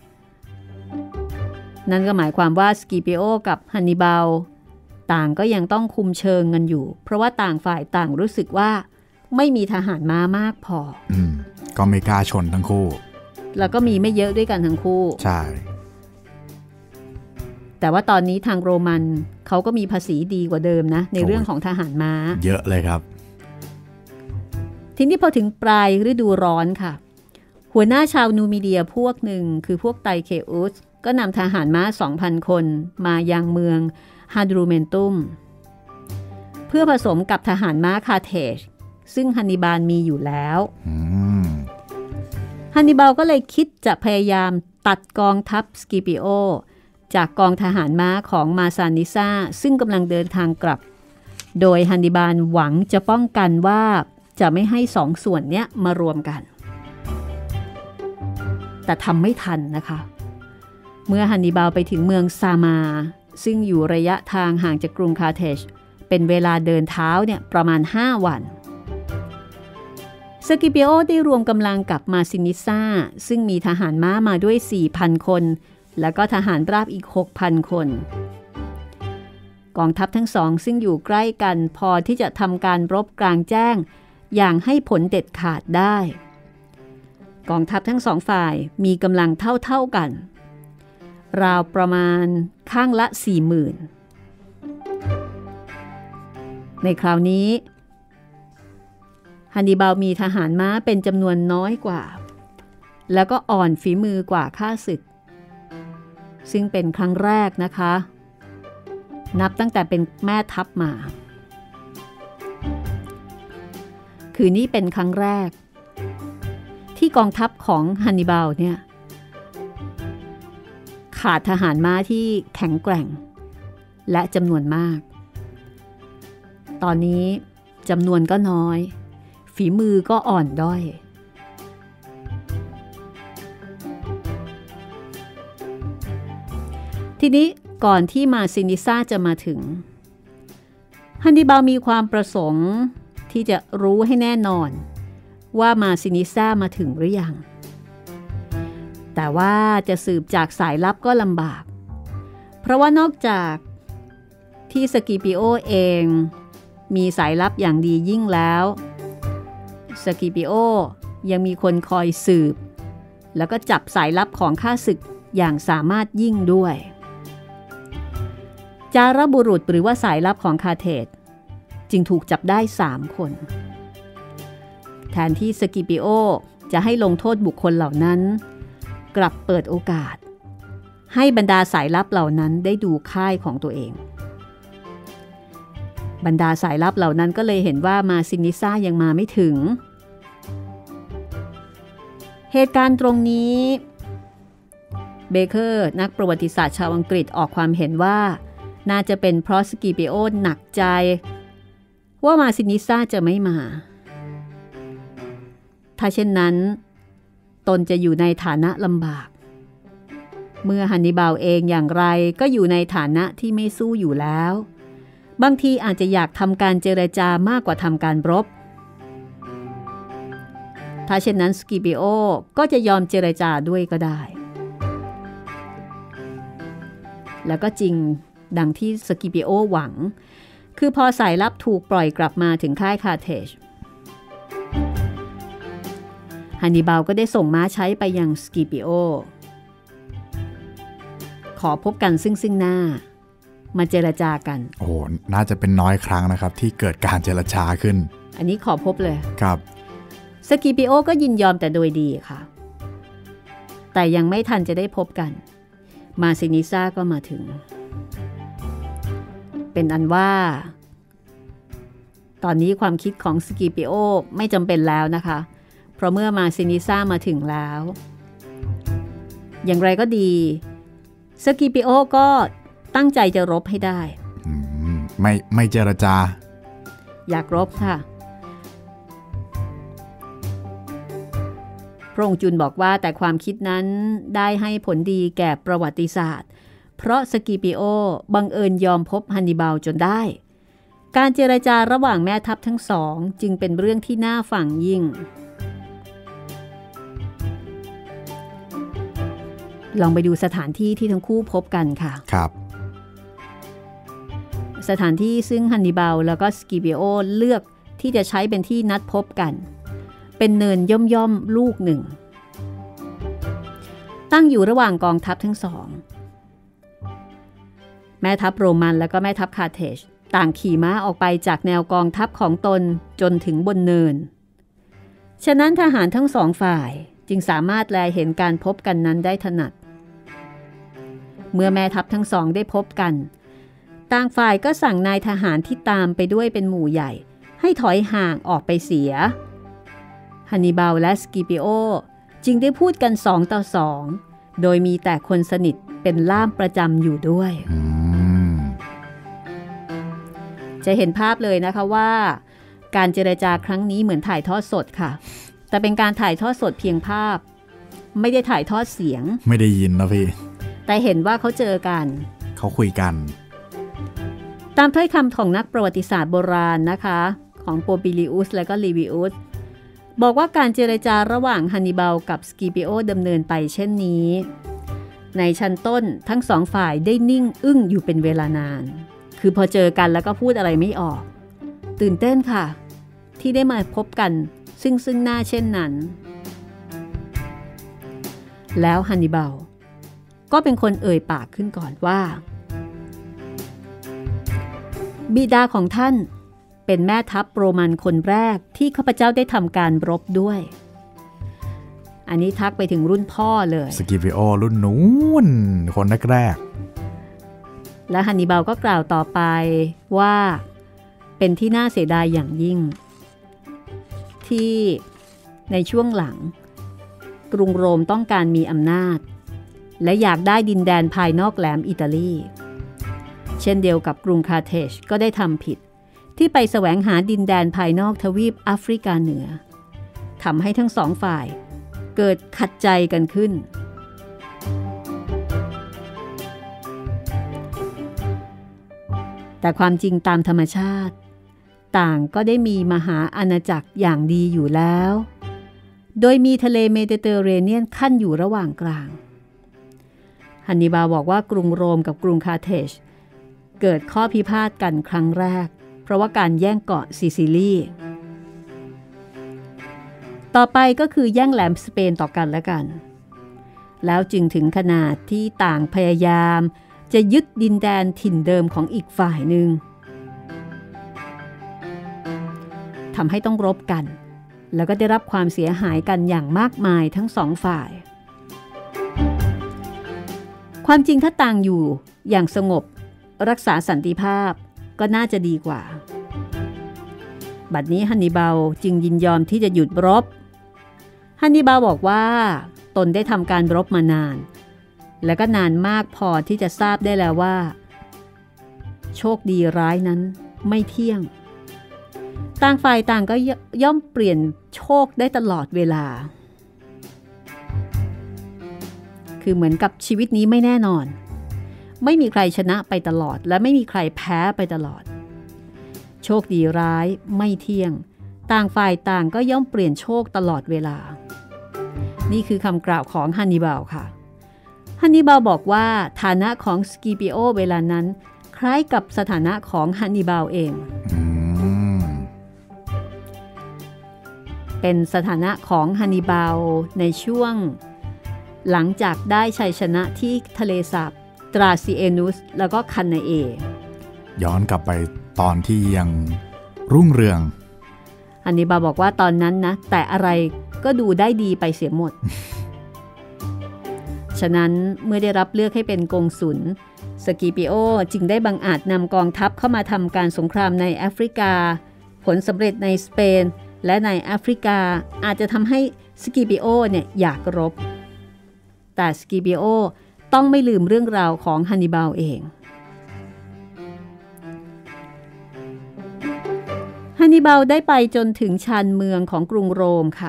นั่นก็หมายความว่าสกิปิโอกับฮันนิบาลต่างก็ยังต้องคุมเชิงกันอยู่เพราะว่าต่างฝ่ายต่างรู้สึกว่าไม่มีทหารม้ามากพออืมก็ไม่กล้าชนทั้งคู่แล้วก็มีไม่เยอะด้วยกันทั้งคู่ใช่แต่ว่าตอนนี้ทางโรมันเขาก็มีภาษีดีกว่าเดิมนะในเรื่องของทหารม้าเยอะเลยครับทีนี้พอถึงปลายฤดูร้อนค่ะหัวหน้าชาวนูมิเดียพวกหนึ่งคือพวกไตเคอุสก็นำทหารม้า สองพัน คนมายังเมืองฮาดรูเมนตุมเพื่อผสมกับทหารม้าคาเทจซึ่งฮันนิบาลมีอยู่แล้วฮันนิบาลก็เลยคิดจะพยายามตัดกองทัพสกิปิโอจากกองทหารม้าของมาซานิซาซึ่งกำลังเดินทางกลับโดยฮันนิบาลหวังจะป้องกันว่าจะไม่ให้สองส่วนเนี้ยมารวมกันแต่ทำไม่ทันนะคะเมื่อฮันนิบาลไปถึงเมืองซามาซึ่งอยู่ระยะทางห่างจากกรุงคาร์เทจเป็นเวลาเดินเท้าเนี่ยประมาณห้าวันสกิปิโอได้รวมกำลังกับมาซินิซาซึ่งมีทหารม้ามาด้วย สี่พัน คนแล้วก็ทหารราบอีก หกพัน คนกองทัพทั้งสองซึ่งอยู่ใกล้กันพอที่จะทำการรบกลางแจ้งอย่างให้ผลเด็ดขาดได้กองทัพทั้งสองฝ่ายมีกำลังเท่าๆกันราวประมาณข้างละ สี่หมื่น ในคราวนี้ฮันนิบาลมีทหารม้าเป็นจำนวนน้อยกว่าแล้วก็อ่อนฝีมือกว่าข้าศึกซึ่งเป็นครั้งแรกนะคะนับตั้งแต่เป็นแม่ทัพมาคือนี่เป็นครั้งแรกที่กองทัพของฮันนิบาลเนี่ยขาดทหารม้าที่แข็งแกร่งและจำนวนมากตอนนี้จำนวนก็น้อยฝีมือก็อ่อนด้อยทีนี้ก่อนที่มาซินิซาจะมาถึงฮันนิบาลมีความประสงค์ที่จะรู้ให้แน่นอนว่ามาซินิซามาถึงหรือยังแต่ว่าจะสืบจากสายลับก็ลำบากเพราะว่านอกจากที่สกิปิโอเองมีสายลับอย่างดียิ่งแล้วสกิปิโอยังมีคนคอยสืบแล้วก็จับสายลับของข้าศึกอย่างสามารถยิ่งด้วยจารบุรุษหรือว่าสายลับของคาเทจจึงถูกจับได้สามคนแทนที่สกิปิโอจะให้ลงโทษบุคคลเหล่านั้นกลับเปิดโอกาสให้บรรดาสายลับเหล่านั้นได้ดูค่ายของตัวเองบรรดาสายลับเหล่านั้นก็เลยเห็นว่ามาซินิซายังมาไม่ถึงเหตุการณ์ตรงนี้เบเกอร์นักประวัติศาสตร์ชาวอังกฤษออกความเห็นว่าน่าจะเป็นเพราะสกิปิโอหนักใจว่ามาซินิซาจะไม่มาถ้าเช่นนั้นตนจะอยู่ในฐานะลำบากเมื่อฮันนิบาลเองอย่างไรก็อยู่ในฐานะที่ไม่สู้อยู่แล้วบางทีอาจจะอยากทำการเจรจามากกว่าทำการรบถ้าเช่นนั้นสกิปิโอก็จะยอมเจรจาด้วยก็ได้แล้วก็จริงดังที่สกิปิโอหวังคือพอสายลับถูกปล่อยกลับมาถึงค่ายคาร์เทจฮันนิบาลก็ได้ส่งม้าใช้ไปยังสกิปิโอขอพบกันซึ่งซึ่งหน้ามาเจรจากันโอ้น่าจะเป็นน้อยครั้งนะครับที่เกิดการเจรจาขึ้นอันนี้ขอพบเลยครับสกิปิโอก็ยินยอมแต่โดยดีค่ะแต่ยังไม่ทันจะได้พบกันมาซินิซ่าก็มาถึงเป็นอันว่าตอนนี้ความคิดของสกิปิโอไม่จำเป็นแล้วนะคะเพราะเมื่อมาซินิซ่ามาถึงแล้วอย่างไรก็ดีสกิปิโอก็ตั้งใจจะรบให้ได้ไม่ไม่เจรจาอยากรบค่ะพระองค์จุนบอกว่าแต่ความคิดนั้นได้ให้ผลดีแก่ประวัติศาสตร์เพราะสกิปิโอบังเอิญยอมพบฮันนิบาลจนได้การเจรจาระหว่างแม่ทัพทั้งสองจึงเป็นเรื่องที่น่าฟังยิ่งลองไปดูสถานที่ที่ทั้งคู่พบกันค่ะครับสถานที่ซึ่งฮันนิบาลแล้วก็สกิปิโอเลือกที่จะใช้เป็นที่นัดพบกันเป็นเนินย่อมย่อมลูกหนึ่งตั้งอยู่ระหว่างกองทัพทั้งสองแม่ทัพโรมันและก็แม่ทัพคาร์เทจต่างขี่ม้าออกไปจากแนวกองทัพของตนจนถึงบนเนินฉะนั้นทหารทั้งสองฝ่ายจึงสามารถแลเห็นการพบกันนั้นได้ถนัดเมื่อแม่ทัพทั้งสองได้พบกันต่างฝ่ายก็สั่งนายทหารที่ตามไปด้วยเป็นหมู่ใหญ่ให้ถอยห่างออกไปเสียฮันนิบาลและสกิปิโอจึงได้พูดกันสองต่อสองโดยมีแต่คนสนิทเป็นล่ามประจำอยู่ด้วยจะเห็นภาพเลยนะคะว่าการเจรจาครั้งนี้เหมือนถ่ายทอดสดค่ะแต่เป็นการถ่ายทอดสดเพียงภาพไม่ได้ถ่ายทอดเสียงไม่ได้ยินนะพี่แต่เห็นว่าเขาเจอกันเขาคุยกันตามถ้อยคำของนักประวัติศาสตร์โบราณนะคะของโปปิลิอุสและก็ลิวิอุสบอกว่าการเจรจาระหว่างฮันนิบาลกับสกิปิโอดำเนินไปเช่นนี้ในชั้นต้นทั้งสองฝ่ายได้นิ่งอึ้งอยู่เป็นเวลานานคือพอเจอกันแล้วก็พูดอะไรไม่ออกตื่นเต้นค่ะที่ได้มาพบกันซึ่งซึ่งหน้าเช่นนั้นแล้วฮันนิบาลก็เป็นคนเอ่ยปากขึ้นก่อนว่าบิดาของท่านเป็นแม่ทัพโรมันคนแรกที่ข้าพเจ้าได้ทำการรบด้วยอันนี้ทักไปถึงรุ่นพ่อเลยสกิปิโอรุ่นนู้นคนแรกๆและฮันนิบาลก็กล่าวต่อไปว่าเป็นที่น่าเสียดายอย่างยิ่งที่ในช่วงหลังกรุงโรมต้องการมีอำนาจและอยากได้ดินแดนภายนอกแหลมอิตาลีเช่นเดียวกับกรุงคาร์เทจก็ได้ทำผิดที่ไปแสวงหาดินแดนภายนอกทวีปแอฟริกาเหนือทำให้ทั้งสองฝ่ายเกิดขัดใจกันขึ้นแต่ความจริงตามธรรมชาติต่างก็ได้มีมหาอาณาจักรอย่างดีอยู่แล้วโดยมีทะเลเมดิเตอร์เรเนียนขั้นอยู่ระหว่างกลางฮันนิบาลบอกว่ากรุงโรมกับกรุงคาร์เทจเกิดข้อพิพาทกันครั้งแรกเพราะว่าการแย่งเกาะซิซิลีต่อไปก็คือแย่งแหลมสเปนต่อกันและกันแล้วจึงถึงขนาดที่ต่างพยายามจะยึดดินแดนถิ่นเดิมของอีกฝ่ายหนึ่งทำให้ต้องรบกันแล้วก็ได้รับความเสียหายกันอย่างมากมายทั้งสองฝ่ายความจริงถ้าต่างอยู่อย่างสงบรักษาสันติภาพก็น่าจะดีกว่าบัดนี้ฮันนิบาลจึงยินยอมที่จะหยุดรบฮันนิบาลบอกว่าตนได้ทำการรบมานานและก็นานมากพอที่จะทราบได้แล้วว่าโชคดีร้ายนั้นไม่เที่ยงต่างฝ่ายต่างก็ย่อมเปลี่ยนโชคได้ตลอดเวลาคือเหมือนกับชีวิตนี้ไม่แน่นอนไม่มีใครชนะไปตลอดและไม่มีใครแพ้ไปตลอดโชคดีร้ายไม่เที่ยงต่างฝ่ายต่างก็ย่อมเปลี่ยนโชคตลอดเวลานี่คือคำกล่าวของฮันนิบาลค่ะฮันนิบาลบอกว่าฐานะของสกิปิโอเวลานั้นใล้ายกับสถานะของฮันนิบาลเองเป็นสถานะของฮันนิบาลในช่วงหลังจากได้ชัยชนะที่ทะเลสาบตราซิเอนุสแล้วก็คันนาเอย้อนกลับไปตอนที่ยังรุ่งเรืองฮันนิบาลบอกว่าตอนนั้นนะแต่อะไรก็ดูได้ดีไปเสียหมด ฉะนั้นเมื่อได้รับเลือกให้เป็นกงสุลสกิปิโอจึงได้บังอาจนำกองทัพเข้ามาทำการสงครามในแอฟริกาผลสำเร็จในสเปนและในแอฟริกาอาจจะทำให้สกิปิโอเนี่ยอยากรบแต่สกิปิโอต้องไม่ลืมเรื่องราวของฮันนิบาลเองฮันนิบาลได้ไปจนถึงชานเมืองของกรุงโรมค่ะ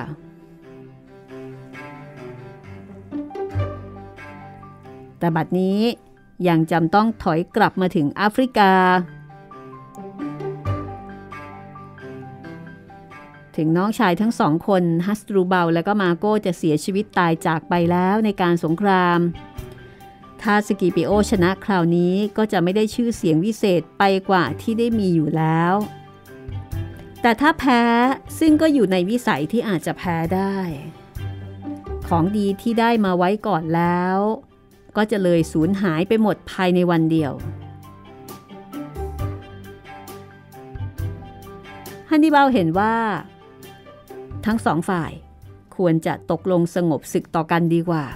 แต่บัดนี้ยังจำต้องถอยกลับมาถึงแอฟริกาถึงน้องชายทั้งสองคนฮัสตรูเบลและก็มาโก้จะเสียชีวิตตายจากไปแล้วในการสงครามถ้าสกิปิโอชนะคราวนี้ก็จะไม่ได้ชื่อเสียงวิเศษไปกว่าที่ได้มีอยู่แล้วแต่ถ้าแพ้ซึ่งก็อยู่ในวิสัยที่อาจจะแพ้ได้ของดีที่ได้มาไว้ก่อนแล้วก็จะเลยสูญหายไปหมดภายในวันเดียวฮันนิบาลเห็นว่าทั้งสองฝ่ายควรจะตกลงสงบศึกต่อกันดีกว่า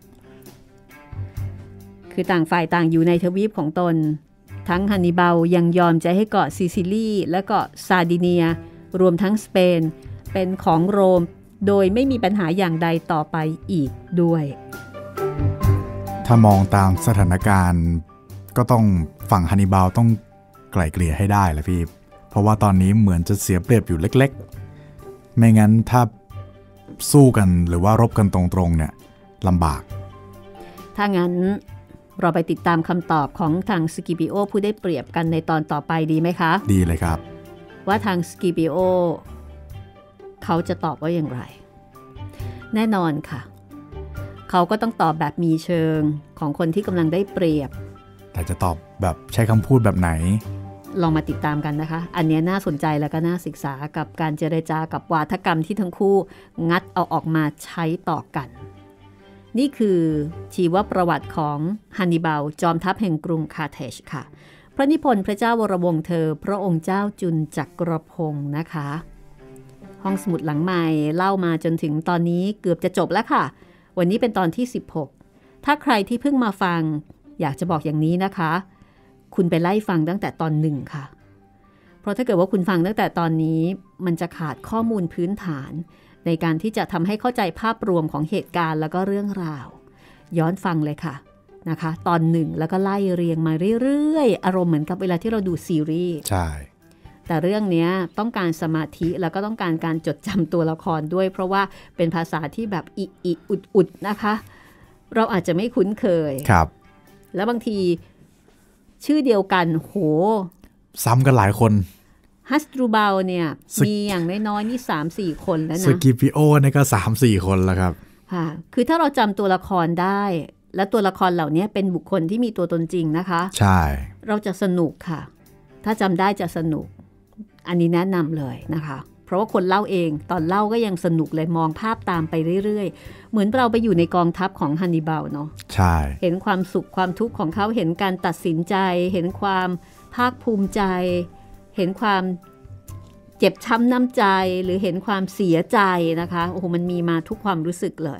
คือต่างฝ่ายต่างอยู่ในทวีปของตนทั้งฮันนิบาลยังยอมใจให้เกาะซิซิลีและเกาะซาร์ดิเนียรวมทั้งสเปนเป็นของโรมโดยไม่มีปัญหาอย่างใดต่อไปอีกด้วยถ้ามองตามสถานการณ์ก็ต้องฝั่งฮันนิบาลต้องไกล่เกลี่ยให้ได้แหละพี่เพราะว่าตอนนี้เหมือนจะเสียเปรียบอยู่เล็กๆไม่งั้นถ้าสู้กันหรือว่ารบกันตรงๆเนี่ยลำบากถ้างั้นเราไปติดตามคำตอบของทางสกิปิโอผู้ได้เปรียบกันในตอนต่อไปดีไหมคะดีเลยครับว่าทางสกิปิโอเขาจะตอบว่าอย่างไรแน่นอนค่ะเขาก็ต้องตอบแบบมีเชิงของคนที่กำลังได้เปรียบแต่จะตอบแบบใช้คำพูดแบบไหนลองมาติดตามกันนะคะอันนี้น่าสนใจและก็น่าศึกษากับการเจรจากับวาทกรรมที่ทั้งคู่งัดเอาออกมาใช้ต่อกันนี่คือชีวประวัติของฮันนิบาลจอมทัพแห่งกรุงคาร์เทจค่ะพระนิพนธ์พระเจ้าวรวงศ์เธอพระองค์เจ้าจุลจักรพงศ์นะคะห้องสมุดหลังใหม่เล่ามาจนถึงตอนนี้เกือบจะจบแล้วค่ะวันนี้เป็นตอนที่สิบหกถ้าใครที่เพิ่งมาฟังอยากจะบอกอย่างนี้นะคะคุณไปไล่ฟังตั้งแต่ตอนหนึ่งค่ะเพราะถ้าเกิดว่าคุณฟังตั้งแต่ตอนนี้มันจะขาดข้อมูลพื้นฐานในการที่จะทำให้เข้าใจภาพรวมของเหตุการณ์แล้วก็เรื่องราวย้อนฟังเลยค่ะนะคะตอนหนึ่งแล้วก็ไล่เรียงมาเรื่อยๆอารมณ์เหมือนกับเวลาที่เราดูซีรีส์ใช่แต่เรื่องนี้ต้องการสมาธิแล้วก็ต้องการการจดจำตัวละครด้วยเพราะว่าเป็นภาษาที่แบบอิอิอุดอุดนะคะเราอาจจะไม่คุ้นเคยครับแล้วบางทีชื่อเดียวกันโหซ้ำกันหลายคนฮัสตรูเบลเนี่ยมีอย่างน้อยๆนี่ สามสี่ คนแล้วนะสกิปิโอเนี่ยก็ สามสี่ คนแล้วครับค่ะคือถ้าเราจำตัวละครได้และตัวละครเหล่านี้เป็นบุคคลที่มีตัวตนจริงนะคะใช่เราจะสนุกค่ะถ้าจำได้จะสนุกอันนี้แนะนำเลยนะคะเพราะว่าคนเล่าเองตอนเล่าก็ยังสนุกเลยมองภาพตามไปเรื่อยๆเหมือนเราไปอยู่ในกองทัพของฮันนิบาลเนาะใช่เห็นความสุขความทุกข์ของเขาเห็นการตัดสินใจเห็นความภาคภูมิใจเห็นความเจ็บช้ำน้ำใจหรือเห็นความเสียใจนะคะโอ้โหมันมีมาทุกความรู้สึกเลย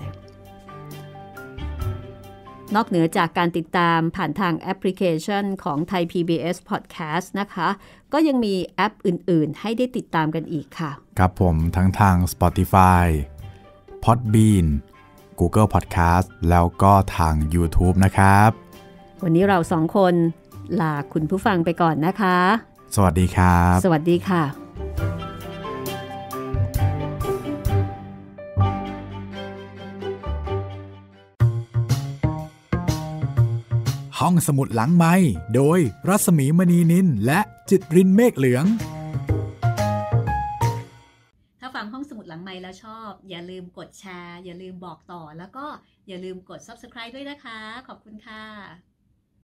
นอกเหนือจากการติดตามผ่านทางแอปพลิเคชันของ Thai พี บี เอส Podcast นะคะก็ยังมีแอปอื่นๆให้ได้ติดตามกันอีกค่ะครับผมทั้งทาง Spotify Podbean Google Podcast แล้วก็ทาง YouTube นะครับวันนี้เราสองคนลาคุณผู้ฟังไปก่อนนะคะสวัสดีครับสวัสดีค่ะห้องสมุดหลังไมค์โดยรัศมีมณีนินและจิตรินเมฆเหลืองถ้าฟังห้องสมุดหลังไมค์แล้วชอบอย่าลืมกดแชร์อย่าลืมบอกต่อแล้วก็อย่าลืมกด ซับสไครบ์ ด้วยนะคะขอบคุณค่ะ